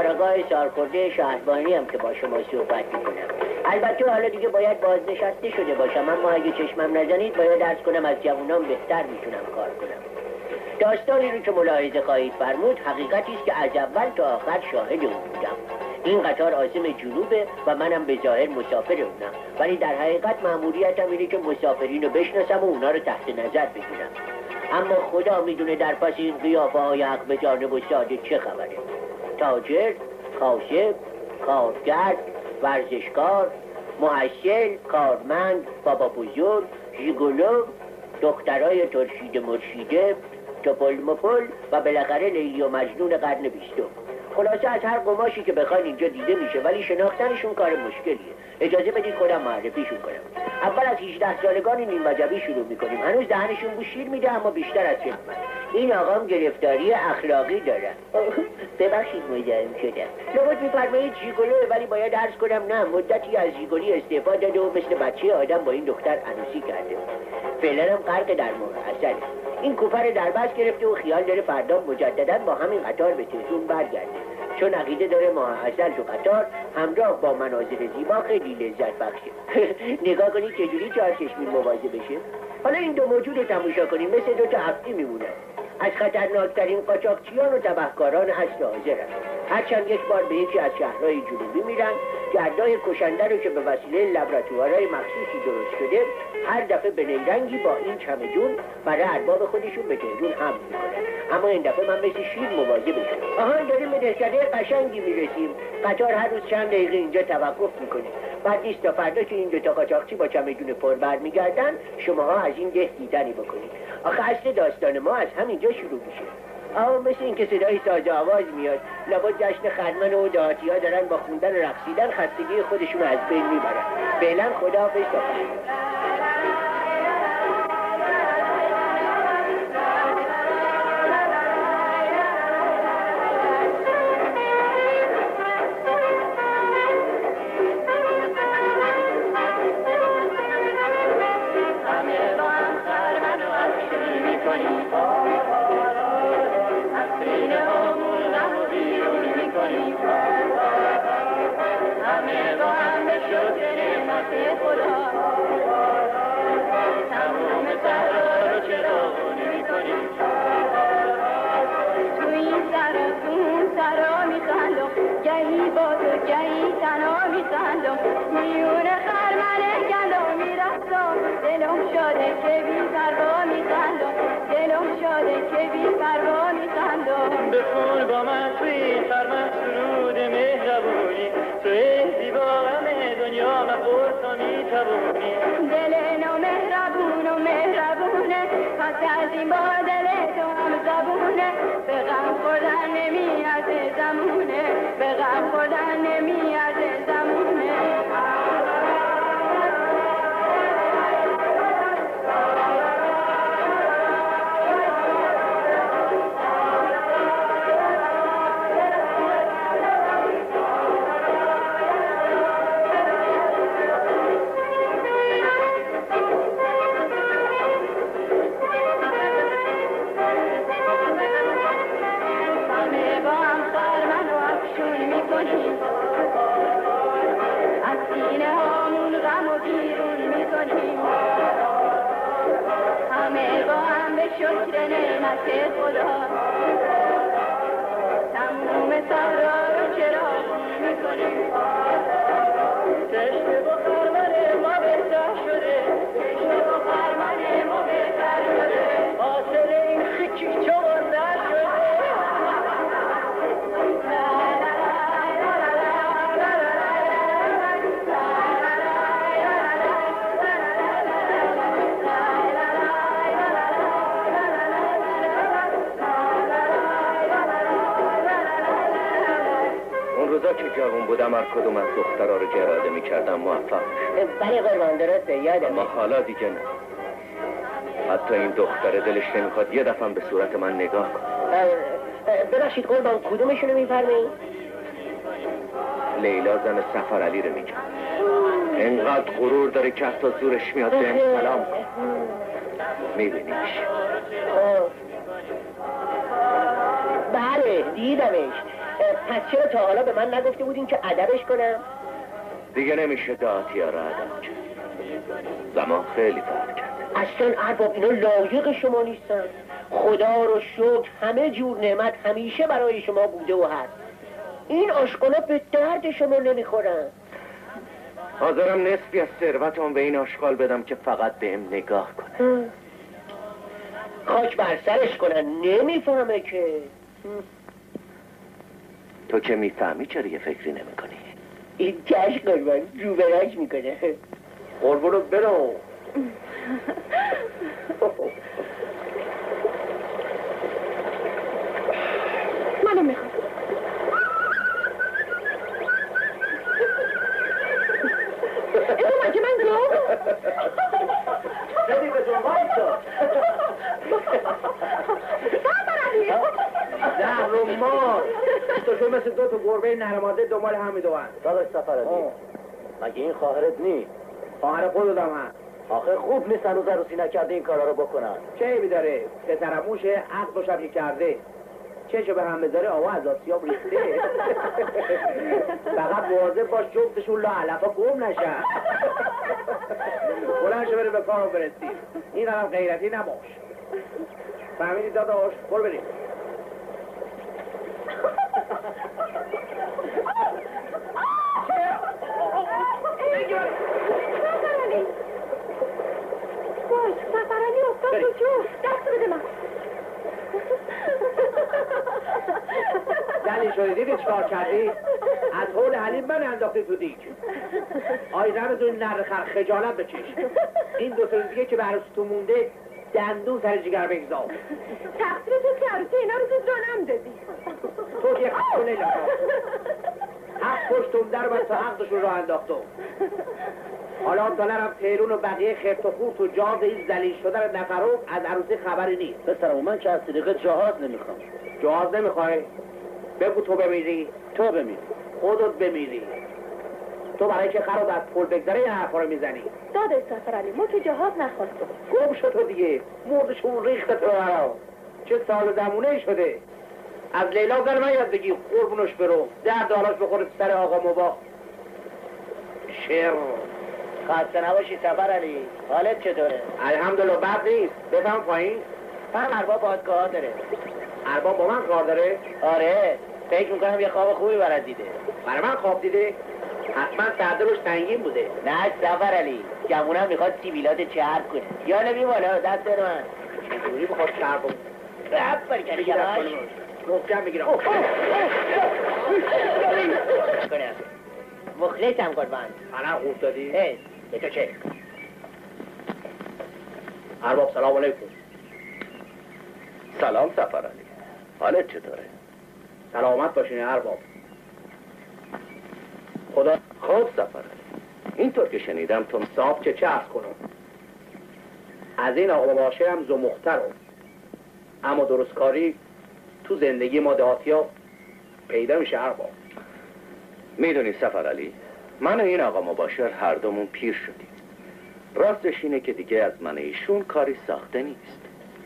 کاراگاه سالخورده شهربانی هم که با شما صحبت میکنم. البته حالا دیگه باید بازنشسته شده باشم، اما اگه چشمم نزنید باید عرض کنم از جوانان بهتر میتونم کار کنم. داستانی رو که ملاحظه خواهید فرمود حقیقتی است که از اول تا آخر شاهد اون بودم. این قطار عازم جنوبه و منم به ظاهر مسافر اونم، ولی در حقیقت مأموریتم اینه که مسافرین رو بشناسم و اونا رو تحت نظر بگیرم. اما خدا میدونه در پس این قیافه های حق به جانب و ساده چه خبره. تاجر، کاسب، کارگر، ورزشکار، محصل، کارمند، بابا بزرگ، ژیگولو، دخترای ترشیده مرشیده، توپل مپل و بالاخره لیلی و مجنون قرن 20. خلاصه از هر قماشی که بخواین اینجا دیده میشه، ولی شناختنشون کار مشکلیه. اجازه بدید خودم معرفیشون کنم. اول از 18 سالگان نیم وجبی شروع میکنیم. هنوز دهنشون بو شیر میده اما بیشتر از سن. این آقام گرفتاری اخلاقی داره. ببخشید مزاحم شدم. لابد میفرمایید ژیگولوه، ولی باید عرض کنم نه، مدتی از ژیگولی استعفا داده و مثل بچه آدم با این دختر عروسی کرده. فعلا هم غرق در ماه‌عسله. این کوپر دربست گرفته و خیال داره فردا مجددا با همین قطار به تهران برگرده، چون عقیده داره ماه‌عسل تو قطار همراه با مناظر زیبا خیلی لذت بخشه. نگاه کنید چجوری چهار چشمی موازه بشه. حالا این دو موجود رو تماشا کنیم، مثل دو تا هفتی میمونن. از خطرناکترین قاچاقچیان و تبهکاران عصر حاضرن. هرچند یک بار به یکی از شهرهای جنوبی میرن، گردای کشنده رو که به وسیله لابراتوارهای مخصوصی درست شده هر دفعه به نیرنگی با این چمجون برای ارباب خودشون به تهران حمل میکنن. اما این دفعه من مثل شیر مواظب بشم. آها داریم به دهکده قشنگی میرسیم. قطار هر روز چند دقیقه اینجا توقف میکنه. بعد نیست تا فردا که این دوتا قاچاقچی با چمدون پر برمیگردن شماها از این ده دیدنی بکنید. آخه اصل داستان ما از همینجا شروع میشه. مثل این که صدای ساز آواز میاد. لابد جشن خرمن و دهاتی ها دارن با خوندن و رقصیدن خستگی خودشون از بین میبرن. فعلا خداحافظ تا بخون با من توی خرمن سرود مهربونی، توی زیبا غم دنیا مخور تا میتوانی. دل نو مهربون و مهربونه، پس از این با دل تو هم زبونه. به غم خوردن نمیارزه زمونه، به غم خوردن نمیارزه زمونه. شکر نعمت خدا تموم صحرا رو چراغون میکنیم. چشم با خرمن ما بهتر شده، چشم با خرمن ما بهتر شده، حاصل این خیکی چون در شده. روزا که جوان بودم هر کدوم از دخترها رو که اراده میکردم موفق میشدم. بله قربان درسته یادم. اما حالا دیگه نه. حتی این دختر دلش نمیخواد یه دفعه به صورت من نگاه کن. ببخشید قربان کدومشونو میفرمایید؟ لیلا زن سفر علی رو میگم. اینقدر غرور داره که حتی زورش میاد بهم سلام کن. میبینیش؟ بله دیدمش. پس چرا تا حالا به من نگفته بودین که ادبش کنم؟ دیگه نمیشه دهاتی‌ها را ادب کرد. زمان خیلی فرق کرد. اصلا ارباب اینا لایق شما نیستن. خدا رو شکر همه جور نعمت همیشه برای شما بوده و هست. این آشغالا به درد شما نمیخورن. حاضرم نصفی از ثروتم به این آشغال بدم که فقط بهم نگاه کنه. خاک بر سرش کنن، نمیفهمه که. تو که میفهمی چرا یه فکری نمیکنی؟ این کش قربان رو برش میکنه. قربونو برو. منو میخوام. اینو مگه من گفت؟ بدی به دنبال تو. نه رومان تو شو مثل دو تا گربه نرماده دنبال هم میدوان. داداش سفرعلی مگه این خواهرت نی؟ خواهر خودم هم آخه خوب نیست هنوز عروسی نکرده این کارا رو بکنن. چه عیبی داره؟ پسرموشه عقل باشم که کرده چشو به هم بذاره آوا از آسیاب ریخته. فقط مواظب باش جفتشون لا علفا گم نشن. بلند شو بریم به کارو برسیم. این هم غیرتی نباش. فهمیدی داداش؟ برو بریم. وای سفرعلی افتاد تو جو. دست بده من. دلی شدی دیدی چکار کردی؟ از حول حلیم من انداختی تو دیگ. آی رمزون نر خر خجالت بکش. این دو سال دیگه که به عروستون مونده دندون سر جگر بگذار. تقصیر تو که عروسی اینا رو زود رانم دادی. تو که خونه لگا حق پشتم در من تا عقدشون را انداختم. حالا تا نرم تیرون و بقیه خرت و خورت و جاز این ذلیل شدن نفرم از عروسی خبری نیست. پسرم من که از طریق جهاز نمیخوام. جواز نمیخوای؟ بگو تو بمیری. تو بمیر. خودت بمیری. تو برای که خراب از پول بگذره این حرفا رو میزنی. داداش سفرعلی ما که جهاز نخواستم. گم شد تو دیگه. مردشون ریخته تو برا. چه سال زمونه شده. از لیلا زن من یاد بگی قربونش برو. دالاش بخوره سر آقا مبا. شر. خسته نباشی سفرعلی. حالت چطوره؟ الحمدلله بد نیست. بفهم پایین. فهم ارباب بادگاه داره. ارباب با من کار داره؟ آره فکر میکنم یه خواب خوبی برات دیده. برای من خواب دیده؟ حتما سردروش سنگین بوده. نه سفرعلی گمونم میخواد سیبیلات چرب کنه. یا نبی بالا دست بده من. چطوری بخواد چرب کنه؟ رب برکنی جمعش محکم بگیرم. مخلصم قربان. منم خوب دادی؟ به تو چه؟ ارباب سلام علیکم. سلام سفرعلی. حالت چطوره؟ سلامت باشین ارباب. خدا خب سفرعلی اینطور که شنیدم تو صاحب چه عرض کنم. از این آقا مباشرم زمخترم. اما درستکاری تو زندگی ما دهاتیا پیدا میشه ارباب. میدونی سفرعلی من و این آقا مباشر هر دومون پیر شدیم. راستش اینه که دیگه از من ایشون کاری ساخته نیست.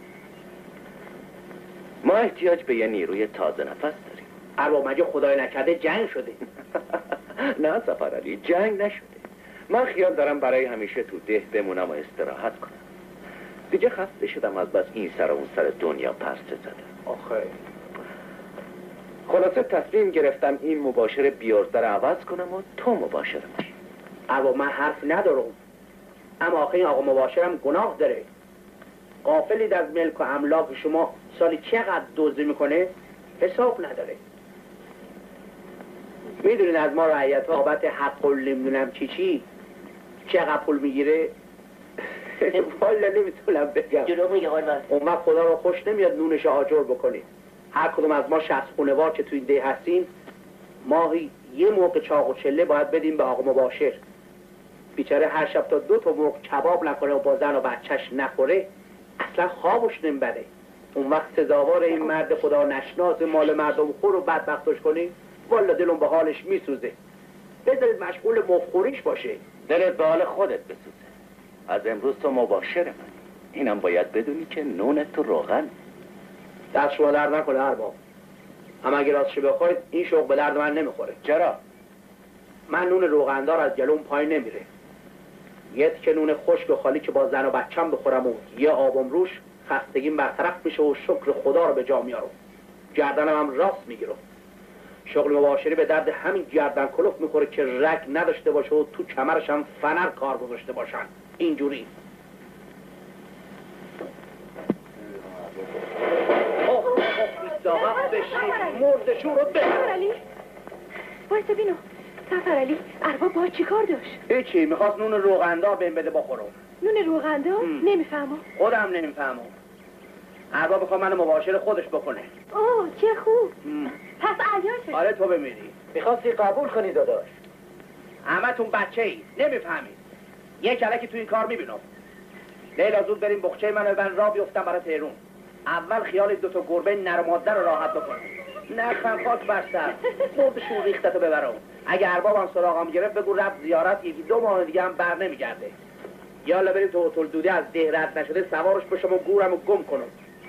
ما احتیاج به یه نیروی تازه نفس داریم. ارباب مگه خدای نکرده جنگ شده؟ نه سفرعلی جنگ نشده. من خیال دارم برای همیشه تو ده بمونم و استراحت کنم. دیگه خسته شدم از بس این سر و اون سر دنیا پرسه زدم. آخه خلاصه تصمیم گرفتم این مباشر بیارزه رو عوض کنم و تو مباشرم بشی. ارباب من حرف ندارم. اما آخه این آقا مباشرم گناه داره. غافلید از ملک و املاک شما سالی چقدر دزدی میکنه حساب نداره. میدونید از ما رعیت ها بابت حق و نمیدونم چی چقدر پول میگیره؟ والا نمیتونم بگم. دروغ میگه قربان. اون وقت خدا رو خوش نمیاد نونش آجر بکنیم. هر کدوم از ما 60 خونه‌وار که توی این ده هستیم ماهی یه موقع چاق و چله باید بدیم به آقا مباشر. بیچاره هر شب تا 2 تا مرغ کباب نکنه و با زن و بچهش نخوره اصلا خوابش نمیبره. اون وقت سزاوار این مرد خدا نشناس مال مردم خور و بدبختش کنیم والا دلم به حالش میسوزه. بذارید مشغول مفخوریش باشه. دلت به حال خودت بسوزه. از امروز تو مباشر من. اینم باید بدونی که نونت تو روغن. دست شما در نکنه ارباب. اما اگه راستش بخواید این شغل به درد من نمیخوره. چرا؟ من نون روغندار از جلوم پای نمیره. یه تکه نون خشک و خالی که با زن و بچم بخورم و یه آبم روش، خستگیم برطرف میشه و شکر خدا رو به جا میارم. گردنم هم راست میگیرم. شغل مباشری به درد همین گردن کلوف میخوره که رگ نداشته باشه و تو کمرش هم فنر کار گذاشته باشن. اینجوری. مردشون رو سفرعلی وایسا بینو. سفرعلی ارباب باید چی کار داشت؟ هیچی، میخواست نون روغندار بهم بده بخورم. نون روغندار؟ نمیفهمم. خودم نمیفهمم. ارباب میخواد منو مباشر خودش بکنه. اوه چه خوب. پس عیاشه. آره تو بمیری. میخواستی قبول کنی داداش. همتون بچه ای نمیفهمید. یه کلکی تو این کار میبینم. لیلا زود بریم بخچه منو ببن راه بیفتم برای تهرون. اول خیال دوتا گربه نر و ماده رو راحت بکنم. نخن خاک بر سر. مردشون ریختتو ببرم. اگه اربابم سراغم گرفت بگو رفت زیارت، یکی 2 ماه دیگه هم بر نمیگرده. یالا بریم تو هتل دوده از ده رد نشده سوارش بشم و گورم و گم کنم.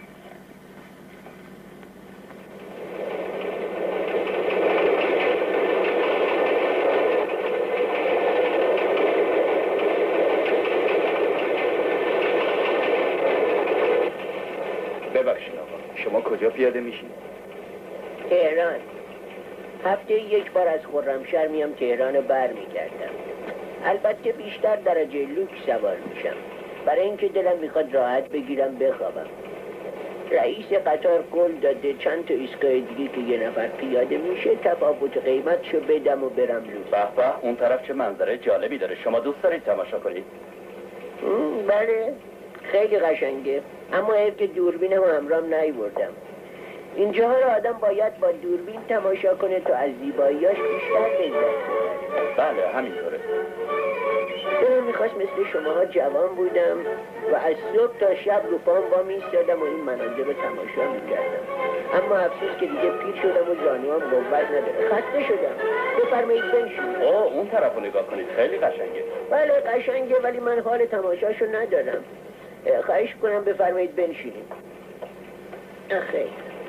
ببخشید آقا، شما کجا پیاده میشین؟ تهران. هفته 1 بار از خرمشهر میام تهران و بر میگردم. البته بیشتر درجه لوکس سوار میشم، برای اینکه دلم میخواد راحت بگیرم بخوابم. رئیس قطار قول داده چند تا ایستگاه دیگه که یه نفر پیاده میشه تفاوت قیمتشو بدم و برم لوکس. به به، اون طرف چه منظره جالبی داره. شما دوست دارید تماشا کنید؟ بله، خیلی قشنگه، اما حیف که دوربینم و همراهم نیوردم. اینجاها رو آدم باید با دوربین تماشا کنه تا از زیباییاش بیشتر لذت ببره. بله همینطوره. دلم میخواست مثل شماها جوان بودم و از صبح تا شب رو پام وامیستادم و این مناظر رو تماشا میکردم. اما افسوس که دیگه پیر شدم و زانوام قوت نداره. خسته شدم. بفرمایید بنشینید. اون طرف رو نگاه کنید، خیلی قشنگه. بله قشنگه، ولی من حال تماشاشو ندارم. خواهش کنم بفرمایید بنشینید. خیلی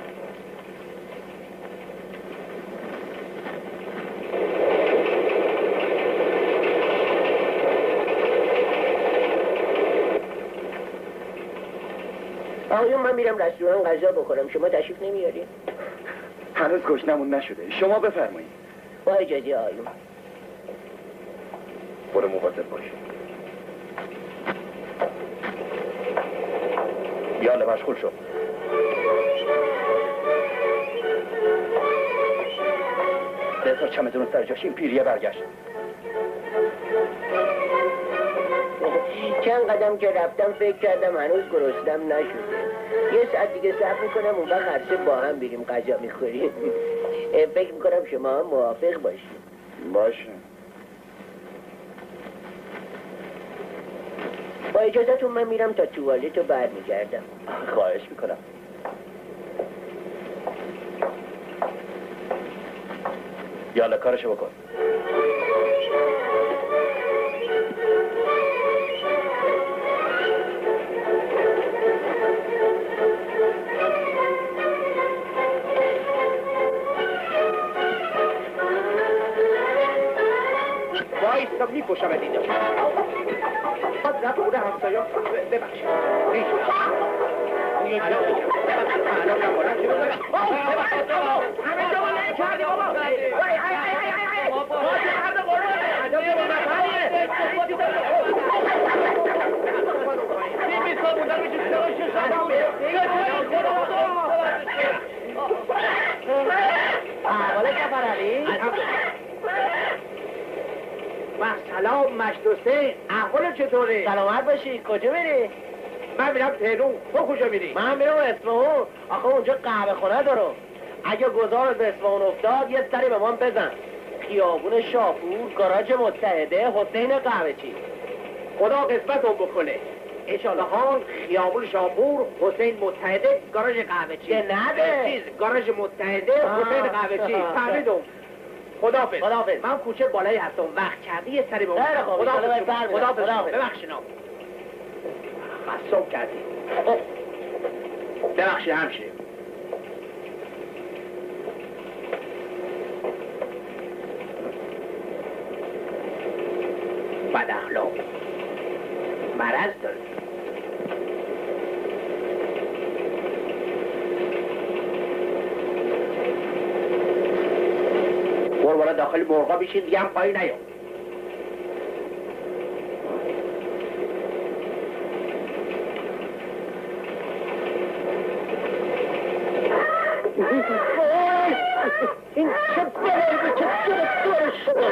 آقایون، من میرم رستوران غذا بخورم. شما تشریف نمیارین؟ هنوز گشنمون نشده. شما بفرمایید. با اجازه آقایون. برو مواظب باش. یالا مشغول شو. بذار چمدون سر جاش، این پیریه برگشت. چند قدم که رفتم فکر کردم هنوز گرسنم نشده. یه ساعت دیگه صبر میکنم اون وقت هر سه با هم بریم غذا میخوریم. فکر میکنم شما هم موافق باشید. باشه. با اجازهتون من میرم تا توالت رو برمیگردم. خواهش میکنم. یالا کارشو بکن. وایستا میکشم دیدم. باید رفت بوده همسایا. ببخشید. سلام مشت حسین، احوال چطوره؟ سلامت باشی. کجا میری؟ من میرم تهرون. تو کجا میری؟ من میرم اصفهان. آخه اونجا قهوه خونه دارم. اگه گذارت به اصفهان افتاد یه سری به من بزن. خیابون شاپور، گاراژ متحده، حسین قهوه چی. خدا قسمتم بکنه. انشالله ها. خیابون شاپور، حسین متحده، گاراژ قهوه چی. که نده. چیز گاراژ متحده، حسین قهوه چی. فهمیدم. خداحافظ. من کوچه بالایی هستم. وقت کردی یه سری به اون. خداحافظ. ببخشید. مصوب کردی. ببخشید همشه. بد اخلاق مرض داره. برو داخل مرغا بشین دیگه هم پایین نیام. این چه بلایی به که دور شده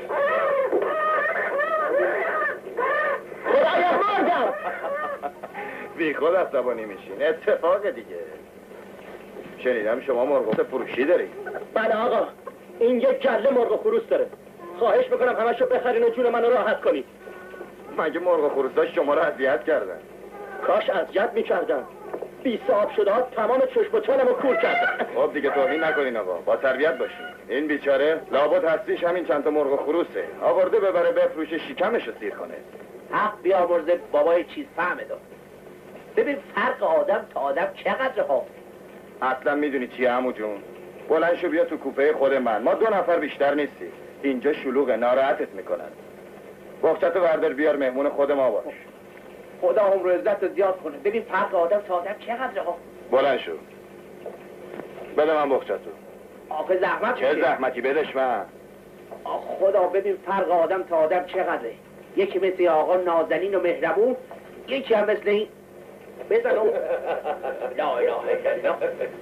خدایا مردم. بی خود عصبانی میشین، اتفاق دیگه. شنیدم شما مرغ فروشی دارید. بله آقا، این یک گله مرغ خروس داره. خواهش میکنم همشو بخرین و جون منو راحت کنید. مگه مرغ خروساش شما رو اذیت کردن؟ کاش اذیت میکردن. بی صاحب شده ها تمام چشم و چالمو کور کردن. خب دیگه توهین نکنین آقا، با تربیت باشین. این بیچاره لابد هستیش همین چند تا مرغ خروسه. آورده ببره بفروشه شکمشو سیر کنه. حق بیامرزه بابای چیز فهمه داد. ببین فرق آدم تا آدم چقدر ها. اصلا میدونی چیه عمو جون؟ بلند شو بیا تو کوپه خود من. ما 2 نفر بیشتر نیستی. اینجا شلوغه، ناراحتت میکنن. وقتتو بردار بیار مهمون خود ما باش. خدا عمر عزت زیاد کنه. ببین فرق آدم تا آدم چقدر ها. بلند شو. بده من بخچتو. آخه زحمت چه میشه. زحمتی بدش من. خدا ببین فرق آدم تا آدم چقدره. یکی مثل آقا نازنین و مهربون، یکی هم مثل این. بزن اون. لا اله الا الله.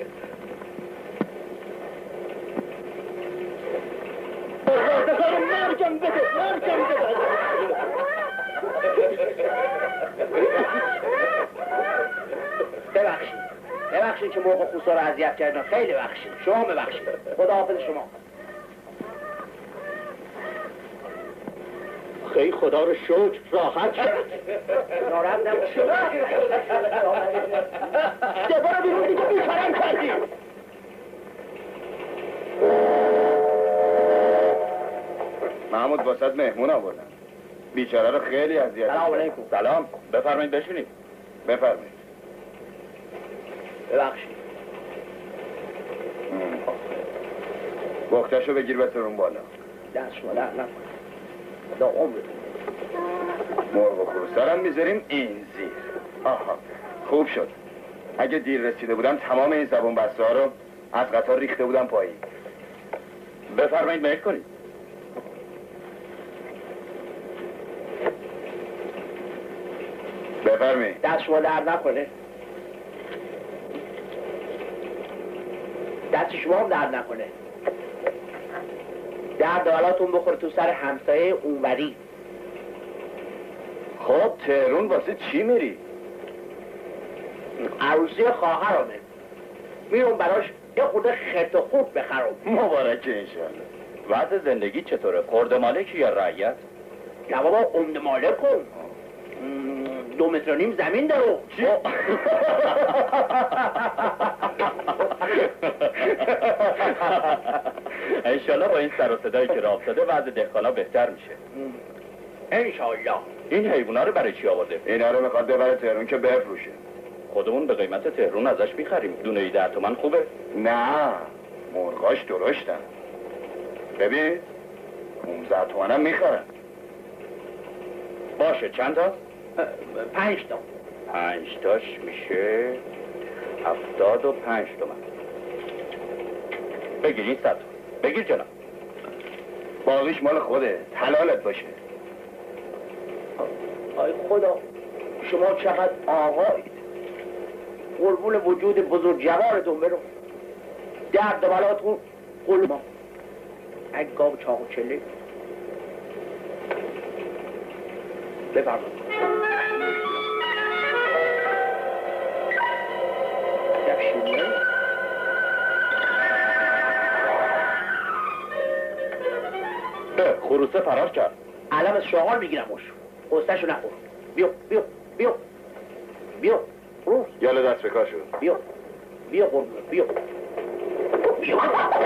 مرگم بده، مرگم بده. ببخشید که موقع خوسا رو اذیت کردن. خیلی ببخشید. شما ببخشید. خدا حافظ شما. خیلی خدا رو شکر راحت شد. ناراحت نباش. برو بیرون دیگه بیکارم کردی. محمود واسط مهمون آوردن. بیچاره رو خیلی اذیت. سلام علیکم. سلام. بفرمایید بشینید. بفرمایید. ببخشید. وقتشو بگیر بسرون بالا. دست شما در نکنه. خدا عمر. مرغ و خروسارم میذاریم این زیر. آها خوب شد. اگه دیر رسیده بودم تمام این زبون بسته ها رو از قطار ریخته بودم پایین. بفرمایید میل کنید. بفرمایید. دست شما در نکنه. دست شما هم در نکنه. درد حالاتون بخور تو سر همسایه اونوری. خب تهرون واسه چی میری؟ عروسی خواهرمه. میرم براش یه خورده خرت و خورد بخرم. مبارکه انشالله. وضع زندگی چطوره؟ خرد مالکی یا رعیت؟ نه بابا عمده مالکم. 2 متر و نیم زمین دارو. چی؟ انشالله با این سر و صدایی که راه افتاده وضع دهقانا بهتر میشه. انشالله. این حیونا رو برای چی آورده؟ اینا رو میخواد ببره تهرون که بفروشه. خودمون به قیمت تهرون ازش میخریم. دونه 10 تومن خوبه؟ نه، مرغاش درشتن. ببین 15 تومنم میخرن. باشه چند تا؟ 5 تا. 5 تاش میشه 75 تومن. بگیر این 100 تومن. بگیر جناب. باقیش مال خوده. حلالت باشه. آی خدا شما چقدر آقایید. قربون وجود بزرگ جوارتون برو. درد و بلاتون قل ما. اگه گاو چاق و چله بفرمایید. خروسه فرار کرد. علم از شغال میگیرمش. قصتشو نخور. بیو بیو بیو بیو روز یالا دست به کار شد. بیو بیو قربون بیو بیو.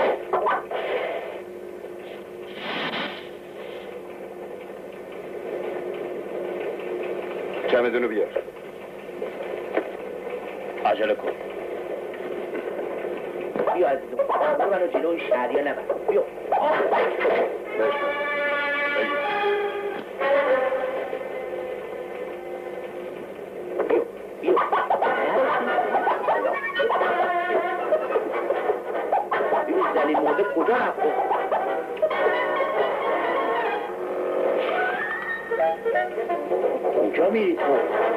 چمدونو بیار. عجله کن. بیا عزیزم. آبرو منو جلو این شهریه نبر. بیو. بشم. کجا رفته؟ کجا میری تو؟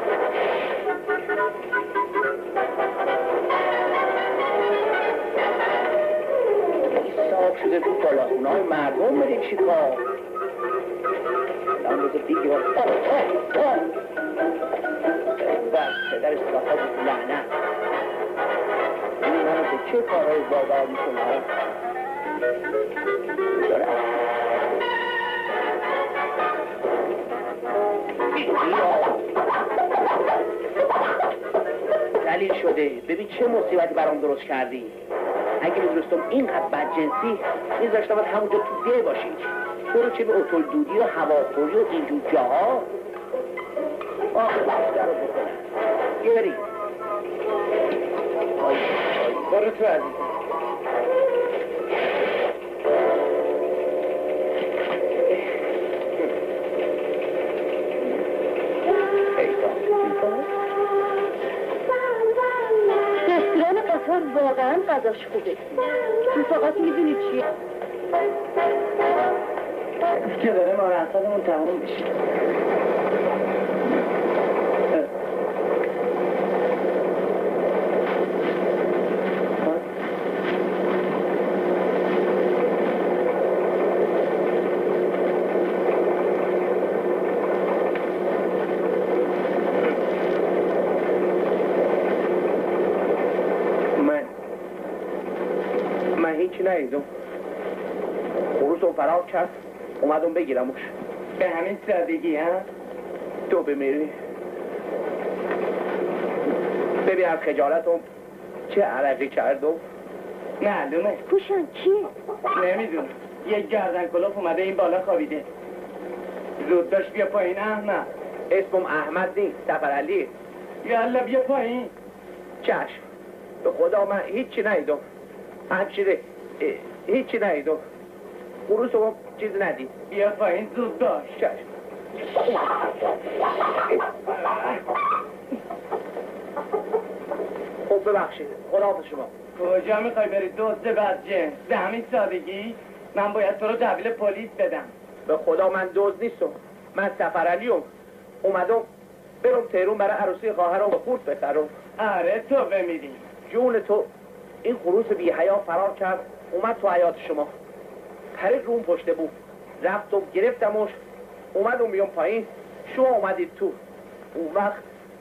صاحب شده تو کالاخونه‌های مردم بریم چیکار؟ الان بذار بگیرم. بس پدرش صاحب لعنت. این منو به چه کارهای بادار میکنه؟ دلیل شده. ببین چه مصیبتی برام درست کردی. اگه میدونستم اینقدر بدجنسی میذاشتم همونجا تو ده باشید. برو چه به اتول دودی و هواخوری و اینجور جاها. آخه در رو بکنم. یه بریم. برو تو عزیزم. رستوران قطار واقعا غذاش خوبه. تو فقط میدونی چیه؟ که داره مارحصدمون تموم بشه. من هیچی ندیدم. خروسم فرار کرد اومدم بگیرمش. به همین سادگی ها؟ تو بمیری. ببین از خجالتم چه عرقی کردم. معلومه. پوشان کیه؟ نمیدونم. یک گردن کلوف اومده این بالا خوابیده. زود داشت بیا پایین احمد. اسمم احمد نیست، سفرعلی. یالا بیا پایین. چشم. به خدا من هیچی ندیدم. همشیره هیچی ندیدم. خروسم چیز ندید. بیا پایین زود داشت. چشم. خب ببخشید. خداحافظ شما. کجا میخوای بری دوست بدجنس؟ به همین سادگی من باید تو رو تحویل پلیس بدم. به خدا من دوست نیستم. من سفرعلیم. اومدم برم تهرون برای عروسی خواهرم خورد بخرم. آره تو بمیری. جون تو. این خروس بی حیا فرار کرد اومد تو حیات شما. پرید روم پشته بود. رفتم گرفتمش اومدم بیام پایین. شما اومدید تو. اون وقت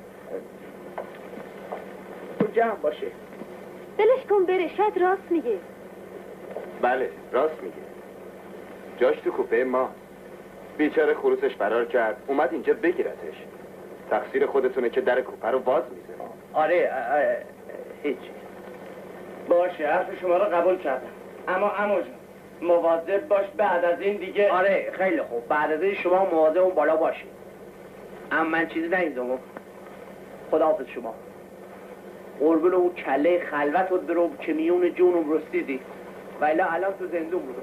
تو جمع باشه. بلش کن بره، شاید راست میگه. بله راست میگه. جاش تو کوپه ما. بیچاره خروسش فرار کرد اومد اینجا بگیرتش. تقصیر خودتونه که در کوپه رو باز میزنه. آره هیچی. باشه حرف شما رو قبول کردم. اما جان مواظب باش بعد از این دیگه. آره خیلی خوب. بعد از این شما مواظب اون بالا باشید. اما من چیزی ندیدم. خداحافظ شما. قربون اون کله خلوتت برم که میون جونم رسیدی. ولی الان تو زندون بودم.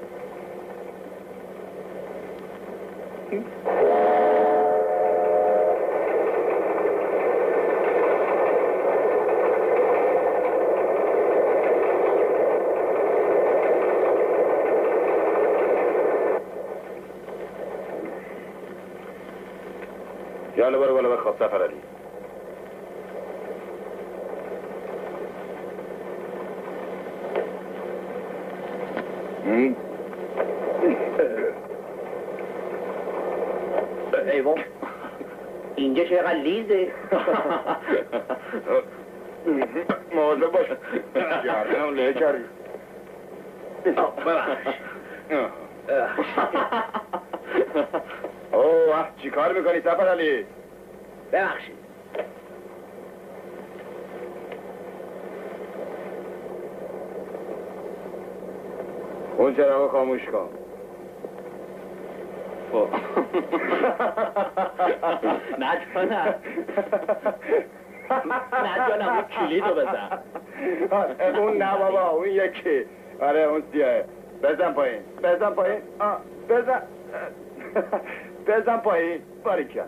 یالا برو بالا بخواب سفرعلی. ایوان اینجا چقدر لیزه. مواظب باش. گردنم له کردی. اوه چی کار میکنی سفرعلی؟ ببخشید. اون چراغو خاموش کن. نه جانم نه جانم اون کلیدو بزن. اون نه بابا اون یکی. آره اون سیاه. بزن پایین بزن پایین. بزن بزن پایین. باریکن.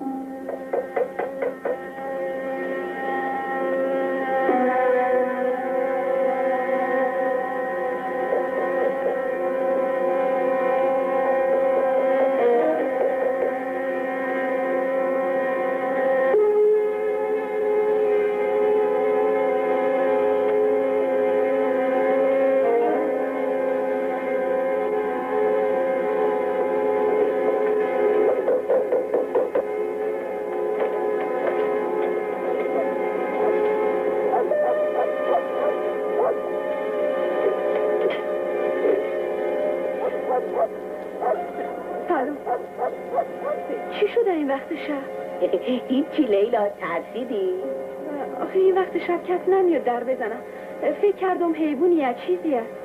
وقت شب؟ هیچی لیلا، ترسیدی؟ آخه این وقت شب کس نمیاد در بزنم. فکر کردم حیوانی یا چیزی است.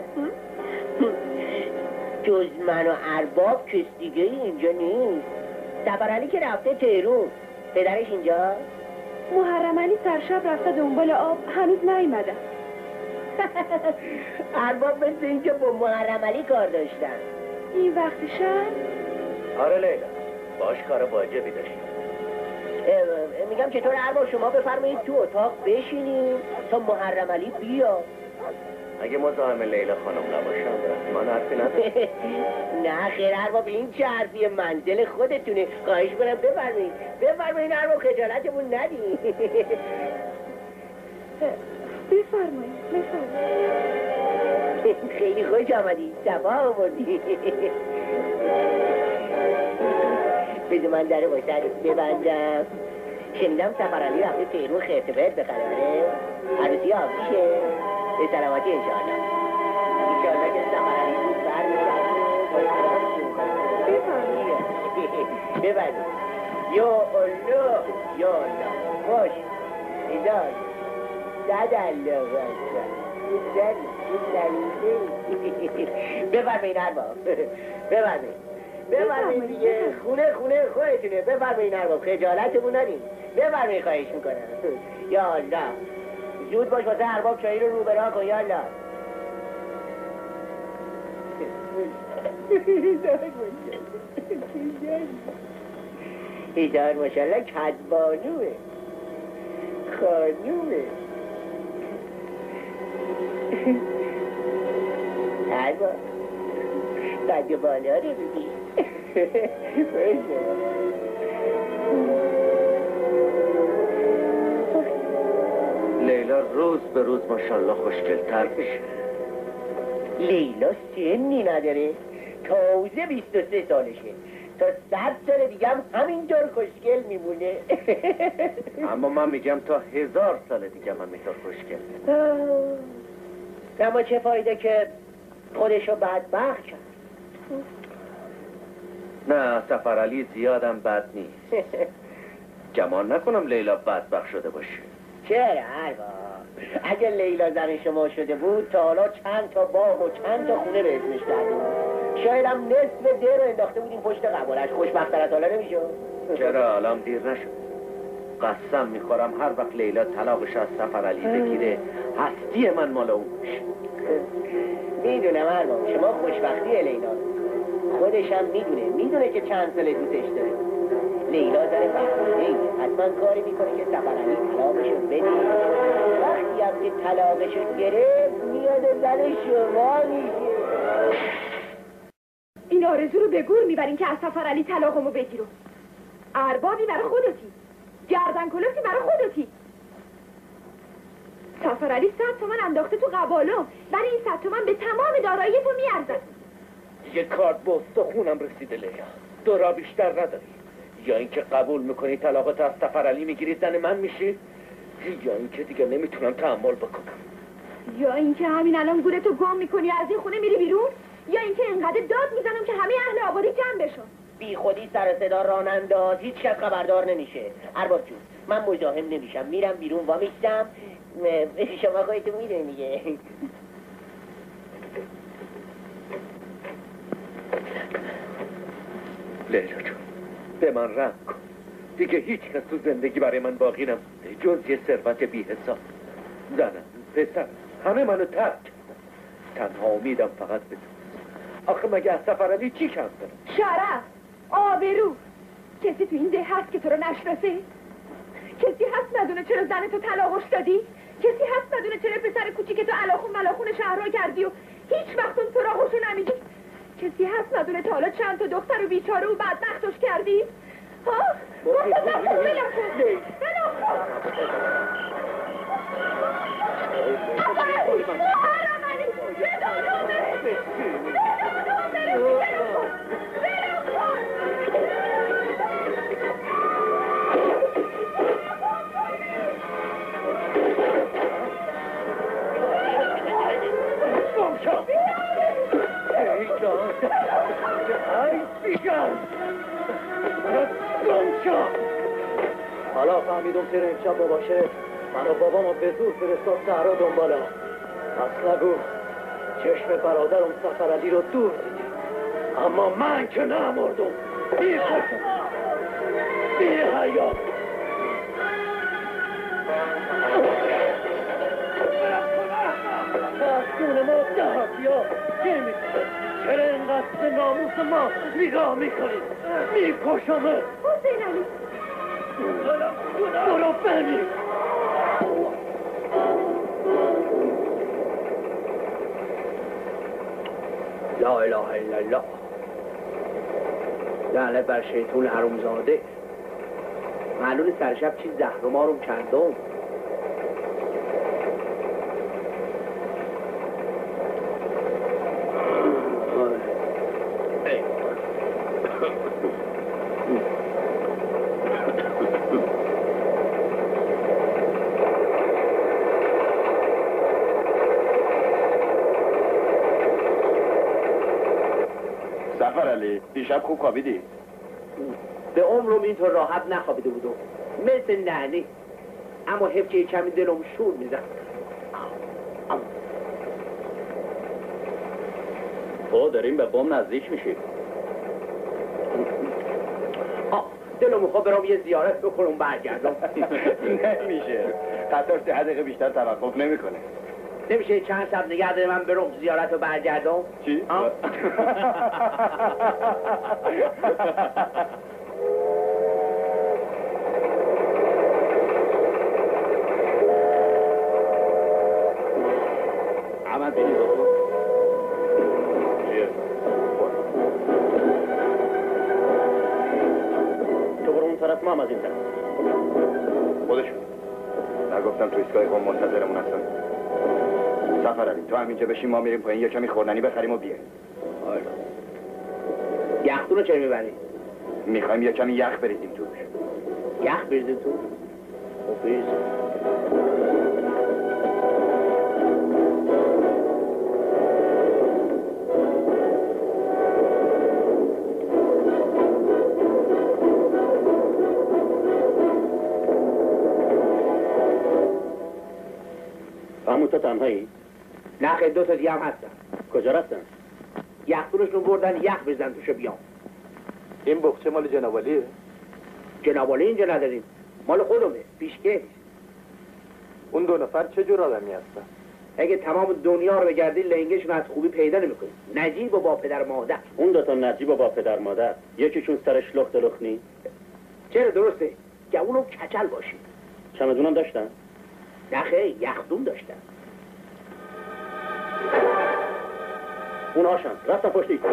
جز من و ارباب کس دیگه اینجا نیست. سفرعلی که رفته تهرون. پدرش اینجا؟ محرم علی سرشب رفته دنبال آب، هنوز نیومده. ارباب مثل اینکه با محرم علی کار داشتن. این وقت شب؟ آره لیلا، باش کار واجبی داشتیم. میگم چطور ارباب شما بفرمایید تو اتاق بشینیم تا محرم علی بیاد. اگه مزاحم لیلا خانم نباشم من حرفی ندارم. نه خیر ارباب، این چه حرفیه؟ منزل خودتونه. خواهش کنم بفرمایید ارباب، خجالتمون ندید. بفرمایید. خیلی خوش آمدی، صفا آوردی. بذار من در واسه ببندم. شنیدم سفرعلی رفته تهرون خرتبرد بخره. عروسی آبیشه. به سلامتی انشاءالله. انشاءالله که سفرعلی بود ببندید. یا الله خوش ایدان داد الله بفرمایید ارباب، بفرمایید دیگه. خونه خودتونه. بفرمایید ارباب، خجالتمون ندین. بفرمایید، خواهش میکنم. یا الله زود باش واسه ارباب چایی رو برا کن. یا الله ایدار ماشالله کدبانوه خانومه. ارباب قد بالا رو ببین. لیلا روز به روز ماشاءالله خوشگل‌تر میشه. لیلا سنی نداره، تازه 23 سالشه. تا 100 سال دیگه هم همینطور خوشگل میمونه. اما من میگم تا 1000 سال دیگه هم همینطور خوشگل. اما چه فایده که خودشو بدبخت کرد. نه سفرعلی زیادم بد نیست. گمان نکنم لیلا بدبخت شده باشه. چرا ارباب؟ اگه لیلا زن شما شده بود تا حالا چند تا باغ و چند تا خونه به اسمش دادیم. شاید هم نصف ده رو انداخته بودیم پشت قبالش. خوشبخت‌تر از حالا نمیشه؟ چرا الان دیر نشد؟ قسم میخورم هر وقت لیلا طلاقش از سفرعلی بگیره هستی من مال اون باشه. میدونم ارباب، شما خوشبختی لیلا خودش هم میدونه که چند سال دوستش داره. لیلا زن بخونه، حتما کاری میکنه که سفرعلی طلاقشو بده. وقتی هم که طلاقشو گرفت میاد زن شما میشه. این آرزو رو به گور میبرین که از سفرعلی طلاقمو بگیرم. اربابی برای خودتی، گردن کلفتی برای خودتی. سفرعلی 100 تومن انداخته تو قبالم، برای این 100 تومن به تمام دارایی تو میارزن. یه کارت به استخونم رسیده لیلا. دورا بیشتر نداری. یا اینکه قبول میکنی طلاقت از سفرعلی میگیری زن من میشی، یا اینکه دیگه نمیتونم تحمل بکنم. یا اینکه همین الان گورتو گم میکنی از این خونه میری بیرون، یا اینکه اینقدر داد میزنم که همه اهل آبادی جمع بشن. بی خودی سر صدا راه ننداز، هیچ کس خبردار نمیشه. ارباب جون من مزاحم نمیشم، میرم بیرون وامیستم. شما خودتون میدونی دیگه. لیلا جون به من رحم کن. دیگه هیچ کس تو زندگی برای من باقی نمونده جز یه ثروت بی حساب. زنم، پسر، همه منو ترک کردن. تنها امیدم فقط به تو. آخه مگه از سفرعلی چی کم دارم؟ شرف، آبرو. کسی تو این ده هست که تو رو نشناسه؟ کسی هست ندونه چرا زن تو طلاقش دادی؟ کسی هست ندونه چرا پسر کوچیک تو ملاخون شهرها کردی و هیچ وقت اون سراغشو نمیدی؟ کسی هست ندونه تا حالا چند تا دختر و بیچاره و بدبختش کردی؟ ها؟ ای بیشتر حالا فهمیدم چرا امشب مباشر من و بابامو به زور فرستاد صحرا دنبالم. پس نگو چشم برادرم سفرعلی رو دور دیدی، اما من که نمردم. بی خشم بی حیا دستون ما دهاتیا چه میکنه؟ چرا اینقدر به ناموس ما نگاه میکنید؟ میکشمه. حسین علی برو بنی. لا اله الا الله. لعنت بر شیطون حرومزاده. معلوم سرشب چیز زهر و مارم کندم. سفرعلی دیشب خوب خوابیدی؟ به عمرم اینطور راحت نخوابیده بودم، مثل نهنی. اما حیف که کمی دلم شور میزن. داریم به قم نزدیک میشی. دلم میخواد برام یه زیارت بکنم برگردم. نمیشه، قطار 3 دقیقه بیشتر توقف نمیکنه. نمیشه چند شب نگه داره من برم زیارت رو برگردم؟ چی؟ احمد بینی دکتر؟ چیه؟ تو برو اون طرف، ما هم از این طرف. خودشون نگفتم تو ایستگاه قم منتظرمون هستن. سفرعلی تو همینجا بشین، ما میریم پایین یه کمی خوردنی بخریم و بیاییم. یختون رو چه میبری؟ میخوایم یه کمی یخ بریزیم توش. یخ بریزیم تو؟ خب بریزیم. همون تو تنهایی؟ نه خیلی 2 تا دیگه هم هستن. کجا رفتن؟ یختونشون بردن یخ بزن توشو بیام. این بخچه مال جنابالیه؟ جنابالی اینجا نداریم، مال خودمه، پیشکش. اون 2 نفر چه جور آدمی هستن؟ اگه تمام دنیا رو بگردی لنگشون از خوبی پیدا نمی‌کنی. نجیب و با پدر مادر. اون 2 تا نجیب و با پدر مادر، یکیشون سرش لخت لخنی؟ چرا درسته؟ گوون و کچل باشی. چمدونم داشتن؟ نه خیلی یختون داشتن. اون هاشن رفتن پشت ایستگاه.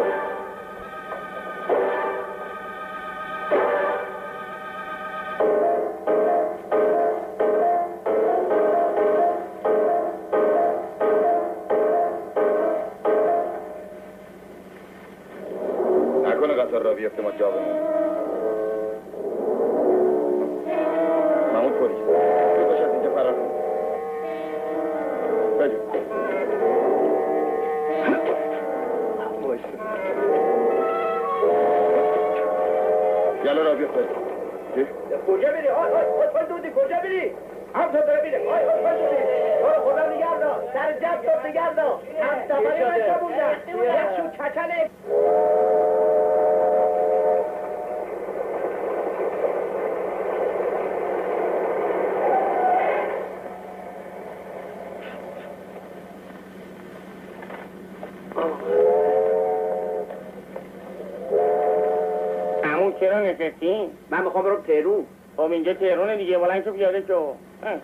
نکنه قطار را بیفته ما جا بمون. محمود پلیس باش از اینجا فرار کن. بجو یالا را بیفته. کجا بری؟ آی دودی کجا بری؟ هم تا داره بیره. آی دودی برو خدا نگردار، سر جد داد نگردار. هم سفری من چه بودن؟ یکشون کچله. همون چرا نشستین؟ من میخوام برم تهرون. خب اینجا تهرونه دیگه، بلند شو پیاده شو.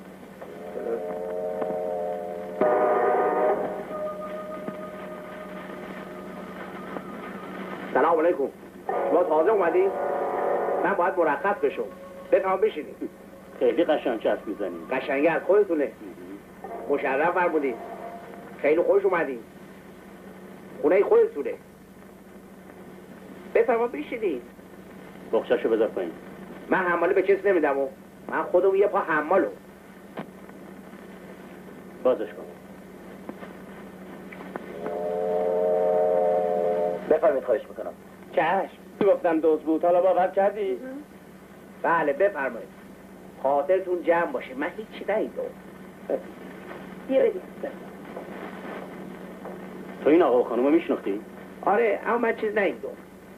سلام علیکم. شما تازه اومدین؟ من باید مرخص بشم. بفهم بشینید. خیلی قشنگ چسب میزنی. قشنگه از خودتونه. مشرف فرمودین. خیلی خوش اومدین. خونه خودتونه. بفرما بشینید. بخچه‌شو بذار پایین. من حماله به کسی نمیدم. من خودم یه پا حمالم. بازش کن. بفرمید خواهش میکنم. چشم. گفتم دوست بود، حالا باور کردی؟ بله بفرمایید. خاطرتون جمع باشه، من هیچی ندیدم. یه بدید. تو این آقا و خانم رو میشناختی؟ آره، اما من چیز ندیدم.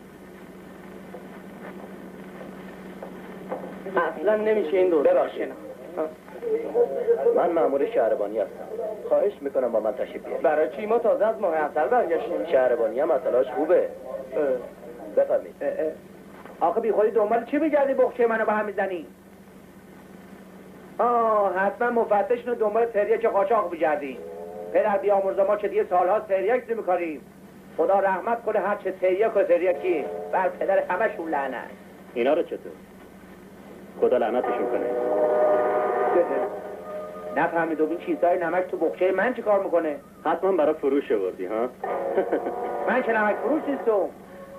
اصلا نمیشه این دوست. ببخشید. من مأمور شهربانی هستم. خواهش میکنم با من تشریف بیارید. برای چی؟ ما تازه از ماه اصل برگشتیم. شهربانی هم اصلاش خوبه. بفرمایید. آخه بی خودی دنبال چی میگردی بخچه منو به هم میزنی؟ حتما مفتشنو دنبال تریاک قاچاق میگردی. پدر بیامرز ما که دیگه سالها تریاک نمیکنیم. خدا رحمت کنه هر چه تریاک و تریاکی بر پدر همشون لعنت. اینا رو چطور؟ خدا لعنتشون کنه. نفهمید این چیزای نمک تو بخچه من چی کار میکنه؟ حتما برای فروش آوردی ها؟ من که نمک فروش نیستم.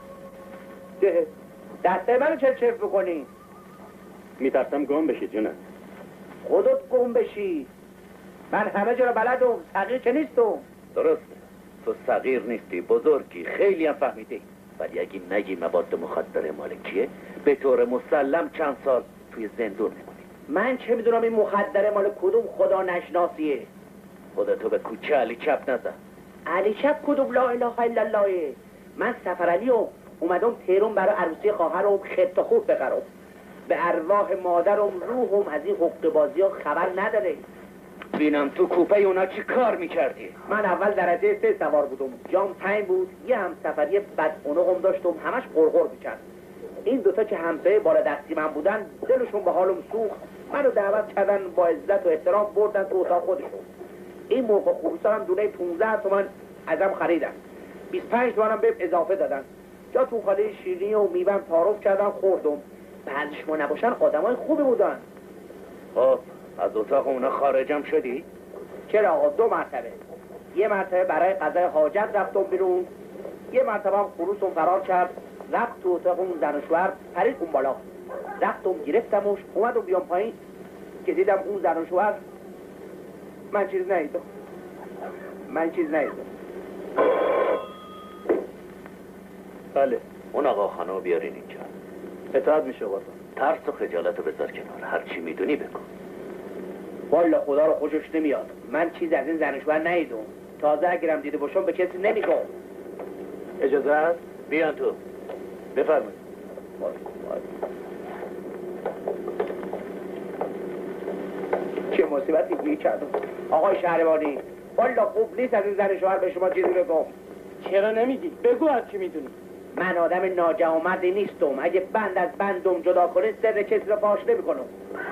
دسته منو چرف بکنی؟ میترسم گم بشی جونم. خودت گم بشی. من همه جا رو بلدم، صغیر که نیستم. درسته، تو صغیر نیستی، بزرگی، خیلی هم فهمیدی. ولی اگه نگی مواد مخدر مال کیه، به طور مسلم چند سال توی زندون میمونی. من چه میدونم این مخدر مال کدوم خدا نشناسیه؟ خودتو به کوچه علی چپ نزن. علی چپ کدوم لا اله الا الله؟ من سفر علی اومدم تهران برای عروسی خواهرم خط خوب بخرم. به ارواح مادرم روحم از این حقوق بازی ها خبر نداره. بینم تو کوپه اونا چی کار میکردی؟ من اول درجه 3 سوار بودم، جام 5 بود، یه همسفری بدعنقم داشتم همش قرقر میکرد. این دوتا که همسایه بالا دستی من بودن دلشون به حالم سوخت، منو دعوت کردن با عزت و احترام بردن تو اتاق خودشون. این موقع خروسا هم دونه 15 تومن ازم خریدن، 25 تومنم بهم اضافه دادن. جا تو خاله شیرینی و میوه‌ام تعارف کردن خوردم. بعدش ما نباشن آدمای خوبی بودن. خب از اتاق اونا خارجم شدی؟ چرا آقا؟ 2 مرتبه. یه مرتبه برای قضای حاجت رفتم بیرون، یه مرتبه هم خروسم فرار کرد، رفت تو اتاق اون زن و شوهر، پرید اون بالا. رفتم گرفتمش، اومدم بیام پایین که دیدم اون زن و شوهر. من چیز ندیدم. بله. اون آقا خانم بیارین اینجا. اطاعت میشه قربان. ترس و خجالتو بذار کنار، هر چی میدونی بگو. والا خدا رو خوشش نمیاد. من چیز از این زن و شوهر ندیدم. تازه اگرم دیده باشم به کسی نمیگم. اجازه هست؟ بیان تو. بفرمایید. چه مصیبتی گیر کردم. آقای شهربانی، والا خوب نیست از این زن و شوهر به شما چیزی بگم. چرا نمیگی؟ بگو هر چی میدونی. من آدم ناجوامردی نیستم. اگه بند از بندم جدا کنه سر کسی رو فاش نمیکنم.